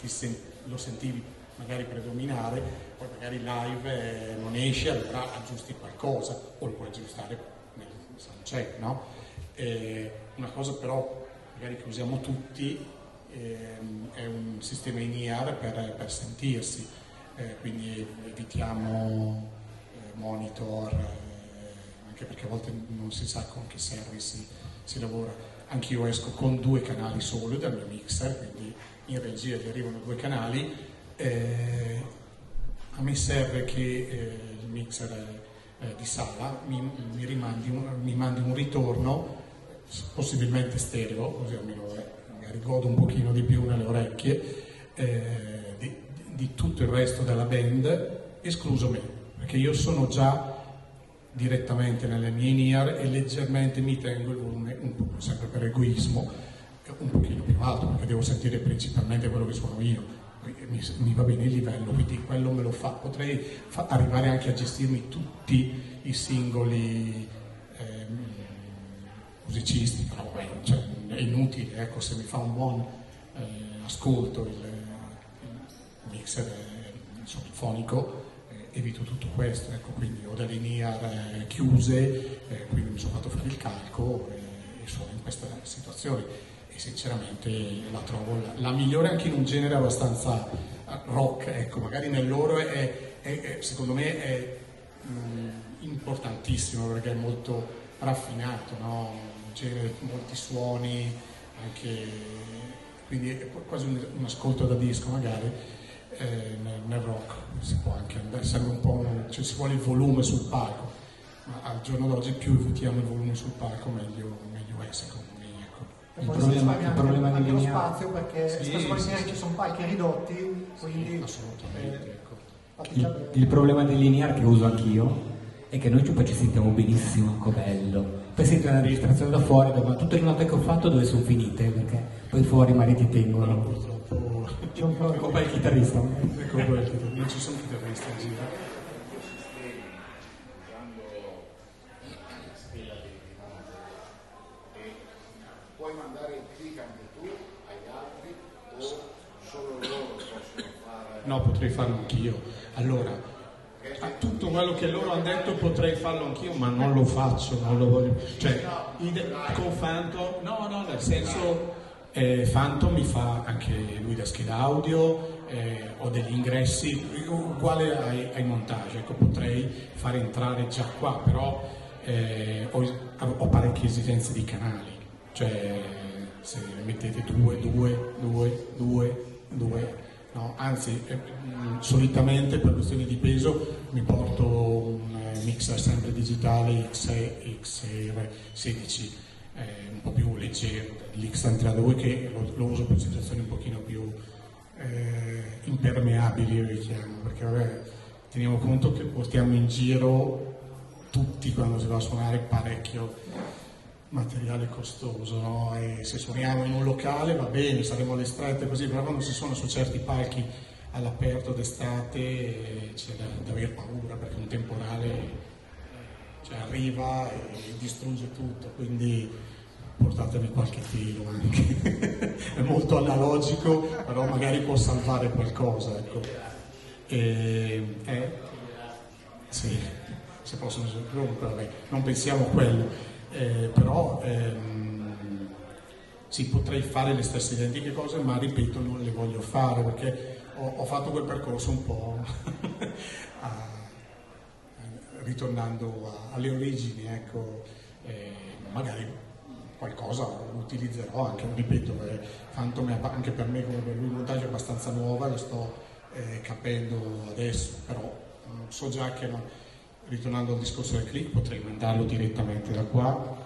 lo sentivi magari predominare, poi magari live non esce, allora aggiusti qualcosa o lo puoi aggiustare se non c'è, no? Una cosa però magari che usiamo tutti è un sistema in-ear per sentirsi, quindi evitiamo monitor, anche perché a volte non si sa con che service si lavora. Anch'io esco con 2 canali solo dal mio mixer, quindi in regia gli arrivano 2 canali. A me serve che il mixer di sala mi mandi un ritorno, possibilmente stereo, così almeno magari godo un pochino di più nelle orecchie, di tutto il resto della band, escluso me, perché io sono già direttamente nelle mie in-ear e leggermente mi tengo il volume, sempre per egoismo, un pochino più alto, perché devo sentire principalmente quello che suono io. Mi va bene il livello, quindi quello me lo fa. Potrei arrivare anche a gestirmi tutti i singoli musicisti, però cioè, è inutile, ecco, se mi fa un buon ascolto il mixer fonico, evito tutto questo, ecco, quindi ho delle in-ear chiuse, quindi mi sono fatto fare il calco e sono in questa situazione. E sinceramente la trovo la migliore anche in un genere abbastanza rock, ecco, magari nel loro secondo me è importantissimo perché è molto raffinato, no? Un genere, molti suoni, anche, quindi è quasi un ascolto da disco magari. Nel rock si può anche andare, serve un po', cioè si vuole il volume sul palco, ma al giorno d'oggi più evitiamo il volume sul palco meglio è secondo me, ecco. E poi si risparmia anche lo spazio, perché spesso e volentieri ci sono palchi ridotti, quindi assolutamente, ecco. Il problema del linear che uso anch'io è che noi poi ci sentiamo benissimo, bello. Poi sento una registrazione da fuori, ma tutte le note che ho fatto dove sono finite? Perché poi fuori magari ti tengono. Purtroppo C'è un po' il chitarrista. ecco, non ci sono chitarristi in giro. Puoi mandare il click anche tu agli altri o solo loro possono fare? No, potrei farlo anch'io. Allora, tutto quello che loro hanno detto potrei farlo anch'io, ma non lo faccio, non lo voglio. Cioè, con Phantom, no, nel senso, Phantom mi fa anche lui da scheda audio, ho degli ingressi uguale ai montaggi, ecco, potrei far entrare già qua, però ho parecchie esigenze di canali, cioè se mettete 2, no, anzi solitamente per questioni di peso mi porto un mixer sempre digitale XR16 un po' più leggero, l'X32 che lo uso per situazioni un pochino più impermeabili, io li chiamo, perché vabbè, teniamo conto che portiamo in giro tutti quando si va a suonare parecchio materiale costoso, no? E se suoniamo in un locale va bene, saremo alle strette così, però quando si suona su certi palchi all'aperto d'estate c'è da aver paura, perché un temporale arriva e distrugge tutto, quindi portatevi qualche filo anche. È molto analogico, però magari può salvare qualcosa, ecco. Sì, se possono, comunque vabbè, non pensiamo a quello. Però sì, potrei fare le stesse identiche cose, ma ripeto, non le voglio fare perché ho fatto quel percorso un po' ritornando alle origini, ecco, magari qualcosa utilizzerò anche, ripeto, Phantom è anche per me come per lui il montaggio è abbastanza nuova, lo sto capendo adesso, però so già che ritornando al discorso del click, potrei mandarlo direttamente da qua.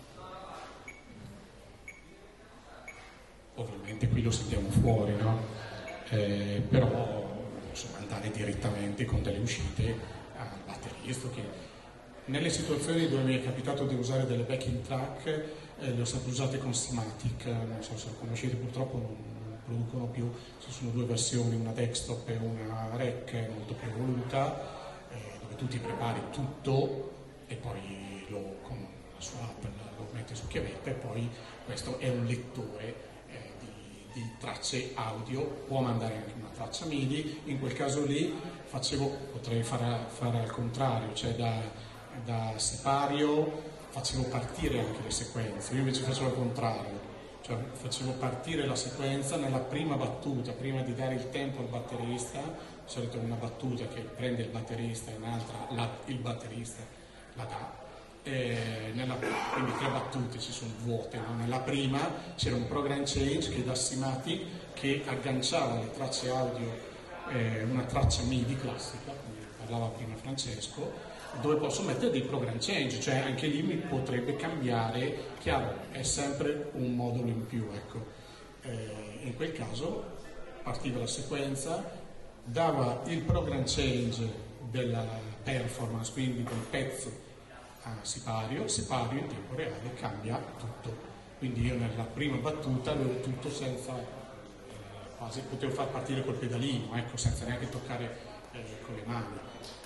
Ovviamente qui lo sentiamo fuori, no? Però posso mandare direttamente con delle uscite al batterista, che nelle situazioni dove mi è capitato di usare delle backing track le ho sempre usate con Simatic, non so se lo conoscete, purtroppo non producono più, ci sono due versioni, una desktop e una rec molto più evoluta, dove tu ti prepari tutto e poi con la sua app lo metti su chiavetta, e poi questo è un lettore di tracce audio, può mandare anche una traccia MIDI. In quel caso lì potrei fare al contrario, cioè da sipario facevo partire anche le sequenze, io invece facevo al contrario, cioè facevo partire la sequenza nella prima battuta, prima di dare il tempo al batterista. Di solito una battuta che prende il batterista e un'altra il batterista la dà. Quindi 3 battute ci sono vuote, no? Nella prima c'era un program change che da Simatic che agganciava le tracce audio, una traccia MIDI classica, come parlava prima Francesco, dove posso mettere dei program change, cioè anche lì mi potrebbe cambiare, chiaro, è sempre un modulo in più, ecco. In quel caso partiva la sequenza, dava il program change della performance, quindi del pezzo a sipario in tempo reale cambia tutto, quindi io nella prima battuta avevo tutto senza, quasi potevo far partire col pedalino, ecco, senza neanche toccare con le mani,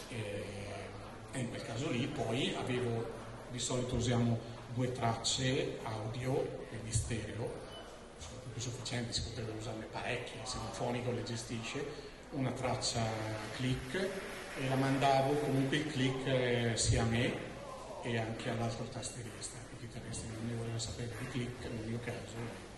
e in quel caso lì poi di solito usiamo 2 tracce audio, quindi stereo, sono più sufficienti, si potrebbero usarne parecchie, se un fonico le gestisce, una traccia click, e la mandavo comunque il click sia a me e anche all'altro tastierista, i chitarristi non ne volevano sapere di click, nel mio caso,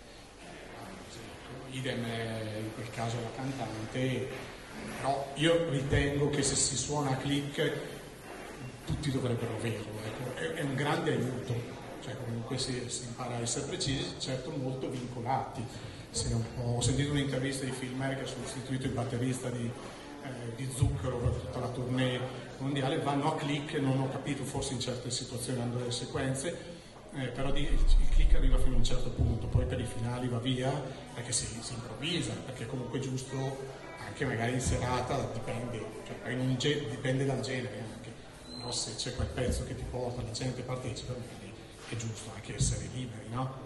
idem in quel caso la cantante, però io ritengo che se si suona a click tutti dovrebbero averlo, ecco. È un grande aiuto, cioè comunque si impara a essere precisi, certo molto vincolati. Ho sentito un'intervista di Phil Merrick che ha sostituito il batterista di Zucchero per tutta la tournée mondiale, vanno a click, non ho capito, forse in certe situazioni hanno delle sequenze, però il click arriva fino a un certo punto, poi per i finali va via perché si improvvisa, perché comunque è giusto anche magari in serata, dipende, cioè, dipende dal genere anche, no? Se c'è quel pezzo che ti porta, la gente partecipa, magari è giusto anche essere liberi, no?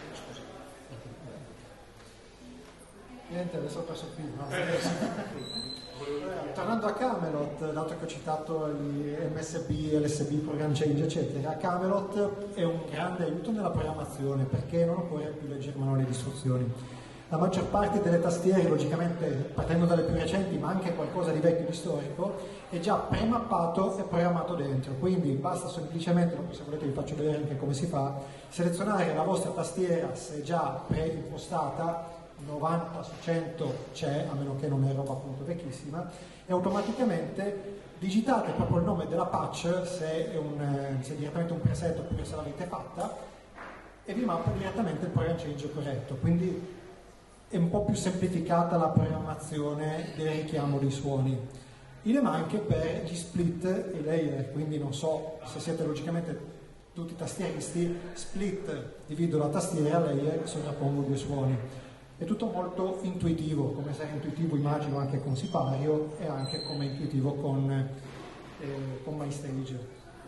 Niente, adesso ho perso il no? Tornando a Camelot, dato che ho citato gli MSB, LSB, Program Change, eccetera, Camelot è un grande aiuto nella programmazione perché non occorre più leggere manuali di istruzioni. La maggior parte delle tastiere, logicamente, partendo dalle più recenti, ma anche qualcosa di vecchio di storico, è già premappato e programmato dentro, quindi basta semplicemente, se volete vi faccio vedere anche come si fa, selezionare la vostra tastiera se è già preimpostata, 90 su 100 c'è, a meno che non è roba appunto vecchissima, e automaticamente digitate proprio il nome della patch se è direttamente un preset oppure se l'avete fatta e vi mappa direttamente il program change corretto, quindi è un po' più semplificata la programmazione del richiamo dei suoni. Idem anche per gli split e i layer, quindi non so se siete logicamente tutti tastieristi, split, divido la tastiera a layer e sovrappongo due suoni. È tutto molto intuitivo, come sarà intuitivo immagino anche con Sipario e anche come intuitivo con MyStage.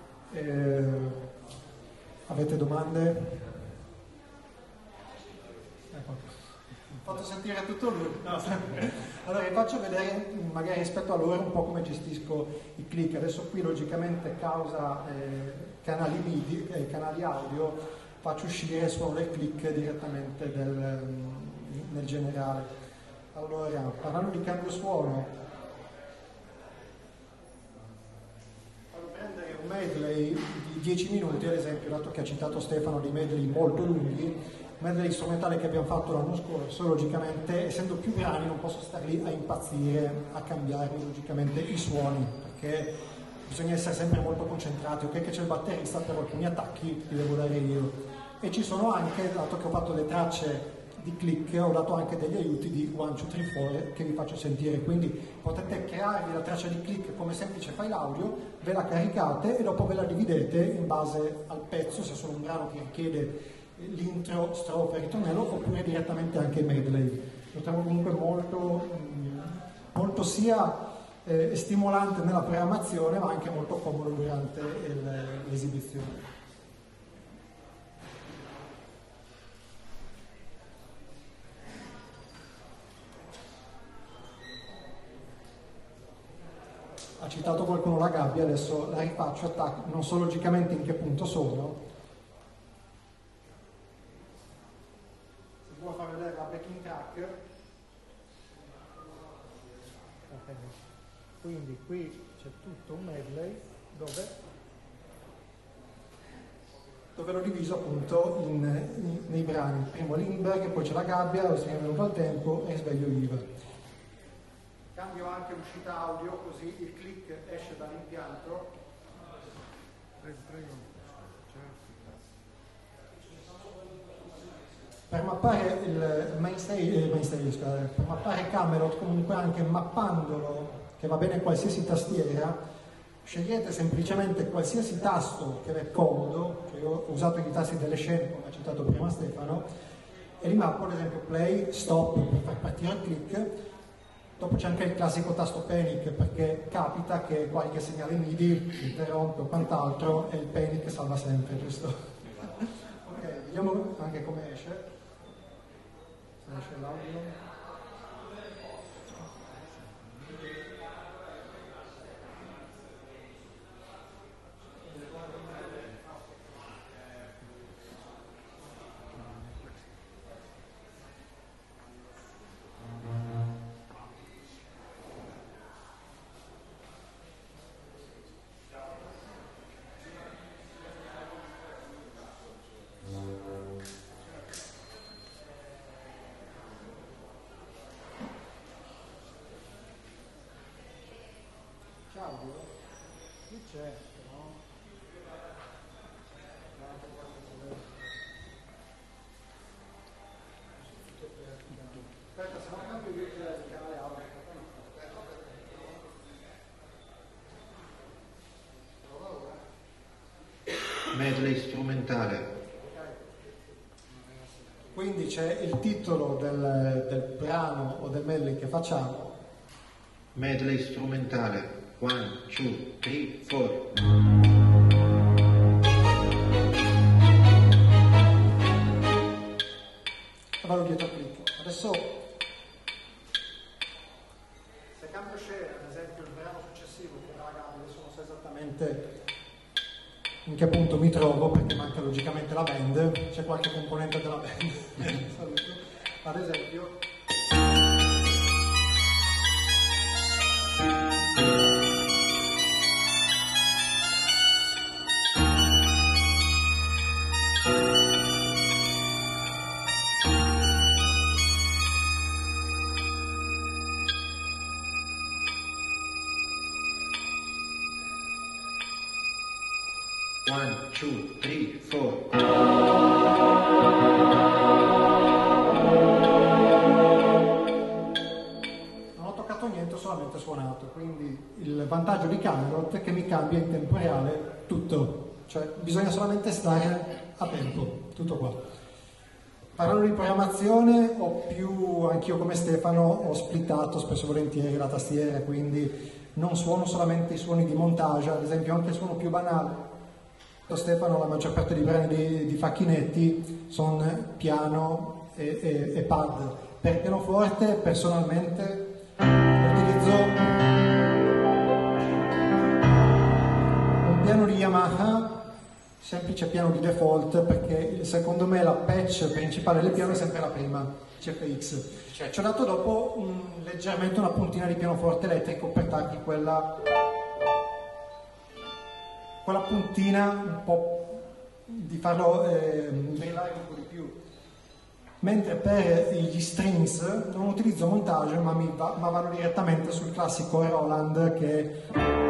Avete domande? Ho fatto sentire tutto lui. No. Allora vi faccio vedere magari rispetto a loro un po' come gestisco i click. Adesso qui logicamente causa canali MIDI e canali audio faccio uscire solo il click direttamente nel generale. Allora, parlando di cambio suono, vado a prendere un medley di 10 minuti, ad esempio, dato che ha citato Stefano dei medley molto lunghi, medley strumentale che abbiamo fatto l'anno scorso, logicamente, essendo più brani non posso stare lì a impazzire, a cambiare logicamente i suoni, perché bisogna essere sempre molto concentrati, ok che c'è il batterista, però alcuni attacchi li devo dare io. E ci sono anche, dato che ho fatto le tracce di click, ho dato anche degli aiuti di 1, 2, 3, 4 che vi faccio sentire, quindi potete crearvi la traccia di click come semplice file audio, ve la caricate e dopo ve la dividete in base al pezzo, se è solo un brano che richiede l'intro, strofa e ritornello, oppure direttamente anche medley. Lo trovo comunque molto sia stimolante nella programmazione ma anche molto comodo durante l'esibizione. Ha citato qualcuno la gabbia, adesso la rifaccio, non so logicamente in che punto sono. Si può far vedere la backing track. Okay. Quindi qui c'è tutto un medley dove l'ho diviso appunto nei brani. Primo Lindbergh, poi c'è la gabbia, lo stiamo venuto al tempo e sveglio viva. Cambio anche l'uscita audio così il click esce dall'impianto. Prego. Per mappare il mainstage, per mappare Camelot, comunque anche mappandolo, che va bene qualsiasi tastiera, scegliete semplicemente qualsiasi tasto che vi è comodo, cioè io ho usato i tasti delle scene come ha citato prima Stefano, e li mappo ad esempio play, stop per far partire il click. Dopo c'è anche il classico tasto panic, perché capita che qualche segnale MIDI interrompe o quant'altro e il panic salva sempre, giusto? Ok, vediamo anche come esce. Se esce l'audio. Qui c'è, no? Aspetta, se non cambio io il canale audio. Medley strumentale. Quindi c'è il titolo del brano o del medley che facciamo. Medley strumentale. 1, 2, 3, 4. Vado dietro clic. Adesso, se cambio share, ad esempio il brano successivo che raga, adesso non so esattamente in che punto mi trovo perché manca logicamente la band, c'è qualche componente della band. Ad esempio. Solamente suonato, quindi il vantaggio di Camelot è che mi cambia in tempo reale tutto, cioè bisogna solamente stare a tempo, tutto qua. Parlando di programmazione, anch'io come Stefano ho splittato spesso e volentieri la tastiera, quindi non suono solamente i suoni di montage, ad esempio anche il suono più banale. Stefano, la maggior parte dei brani di Facchinetti sono piano e pad. Per pianoforte personalmente utilizzo un piano di Yamaha, semplice piano di default, perché secondo me la patch principale del piano è sempre la prima, CFX. Ci ho dato dopo leggermente una puntina di pianoforte elettrico per dargli quella puntina un po' di farlo brillare un po' di più. Mentre per gli strings non utilizzo montage, ma vanno direttamente sul classico Roland che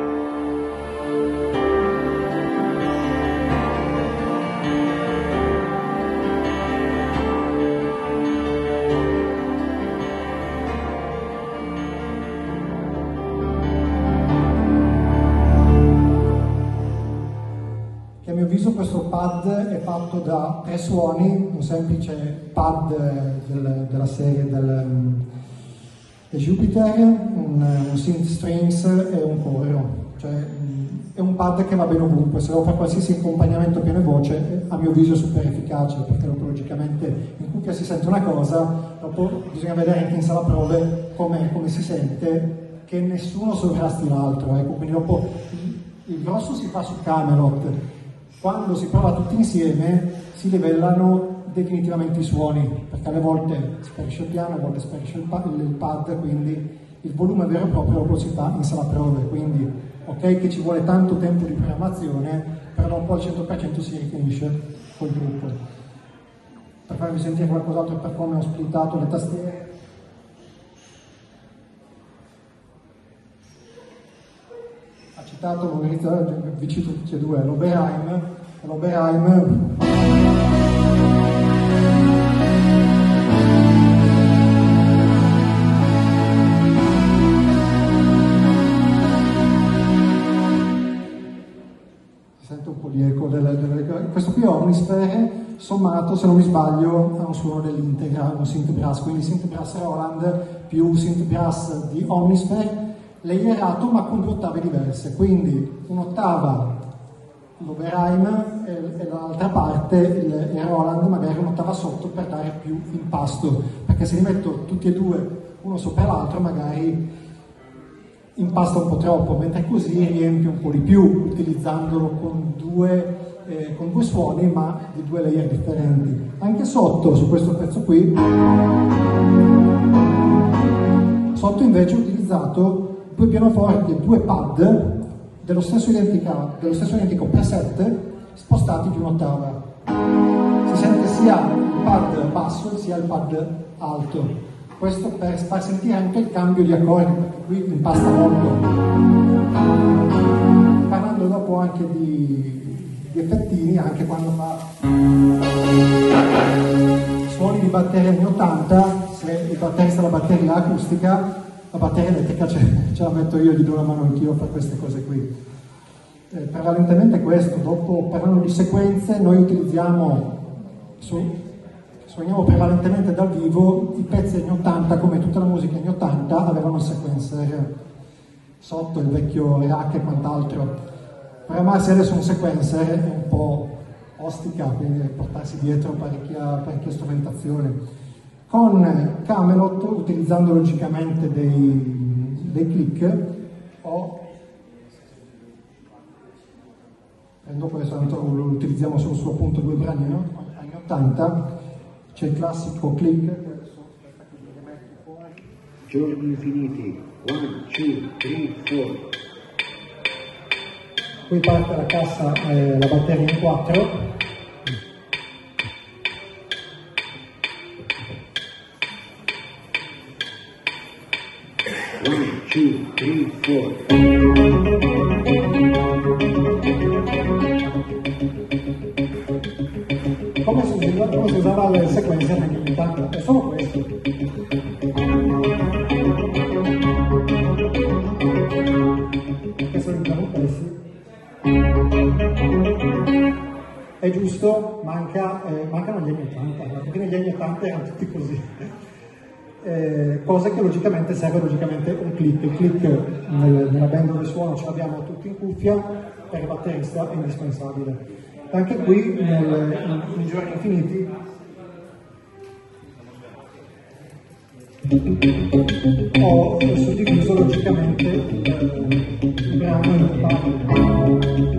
a mio avviso questo pad è fatto da 3 suoni, un semplice pad della serie del Jupiter, un synth strings e un coro, cioè è un pad che va bene ovunque, se lo fa qualsiasi accompagnamento piano e voce a mio avviso è super efficace, perché dopo logicamente in cuffia si sente una cosa, dopo bisogna vedere anche in sala prove come si sente, che nessuno sovrasti l'altro, ecco, quindi dopo il grosso si fa su Camelot. Quando si prova tutti insieme si livellano definitivamente i suoni, perché alle volte sparisce il piano, alle volte sparisce il pad, quindi il volume vero e proprio lo si fa in sala prove, quindi ok che ci vuole tanto tempo di programmazione, però dopo al 100% si rifinisce col gruppo. Per farvi sentire qualcos'altro per come ho splittato le tastiere, ha citato, vi cito tutti e due, l'Oberheim. Si sente un po' di eco questo qui è Omnisphere sommato, se non mi sbaglio, a un suono dell'Integra, un synth brass, quindi synth brass Roland più synth brass di Omnisphere layerato ma con 2 ottave diverse, quindi un'ottava l'Oberheim e l'altra parte il Roland magari un'ottava sotto per dare più impasto, perché se li metto tutti e due uno sopra l'altro magari impasta un po' troppo, mentre così riempie un po' di più utilizzandolo con due suoni ma di 2 layer differenti. Anche sotto, su questo pezzo qui, sotto invece ho utilizzato 2 pianoforti e 2 pad dello stesso identico preset spostati di un'ottava. Si sente sia il pad basso sia il pad alto. Questo per far sentire anche il cambio di accordi, perché qui impasta molto. Parlando dopo anche di effettini, anche quando fa suoni di batteria anni 80, se il batterista ha la batteria acustica, la batteria elettrica ce la metto io, gli do una mano anch'io per queste cose qui. Prevalentemente questo. Dopo, parlando di sequenze, noi utilizziamo suoniamo prevalentemente dal vivo, i pezzi anni 80, come tutta la musica anni 80, avevano il sequencer sotto, il vecchio rack e quant'altro. Programmarsi adesso un sequencer è un po' ostica, quindi portarsi dietro parecchia strumentazione. Con Camelot, utilizzando logicamente dei click, dopo adesso lo utilizziamo solo su appunto 2 brani anni 80, c'è il classico click, Giorni infiniti, 1, 2, 3, 4. Poi parte la cassa, la batteria in 4. One, two, three, four. Come si usava il sequencer negli anni 80? È solo questo. Che sono interrompessi. È giusto, mancano gli anni 80, perché negli anni 80 erano tutti così. Cose che logicamente serve un click. Il click nella band dove suono ce l'abbiamo tutti in cuffia, per il batterista è indispensabile. Anche qui nei Giorni Infiniti ho suddiviso logicamente il brano in parti.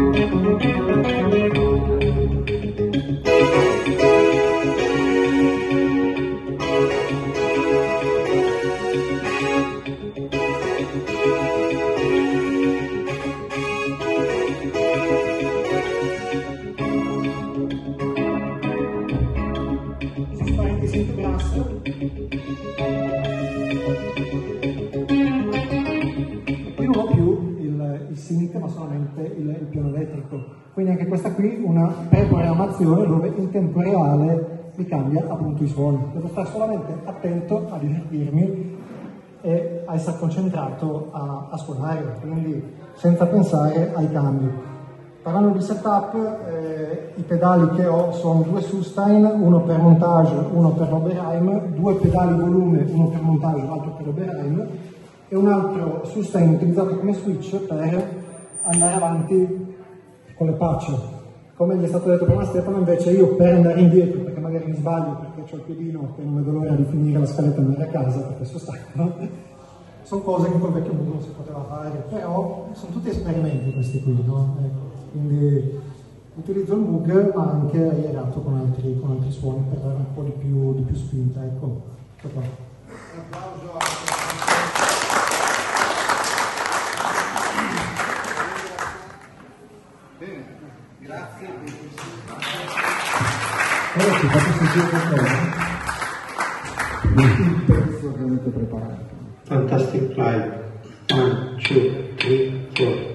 Qui non ho più il synth, ma solamente il piano elettrico, quindi anche questa qui una preprogrammazione dove in tempo reale mi cambia appunto i suoni. Devo stare solamente attento a divertirmi e a essere concentrato a suonare, quindi senza pensare ai cambi. Parlando di setup, i pedali che ho sono 2 Sustain, uno per montage, uno per l'Oberheim, 2 pedali volume, uno per montage, l'altro per l'Oberheim, e un altro Sustain utilizzato come switch per andare avanti con le patch. Come gli è stato detto prima a Stefano, invece io per andare indietro, perché magari mi sbaglio, perché ho il piedino che non vedo l'ora di finire la scaletta e andare a casa, perché sono stanco, sono cose che col vecchio Moog non si poteva fare, però sono tutti esperimenti questi qui, no? Ecco. Quindi utilizzo il Moog, ma anche aerato con altri suoni per dare un po' di più spinta, ecco. Qua. Un applauso Bene, grazie. Ora ci fate sentire qualcosa? Il pezzo che avete preparato. Fantastic Flight. 1, 2, 3, 4.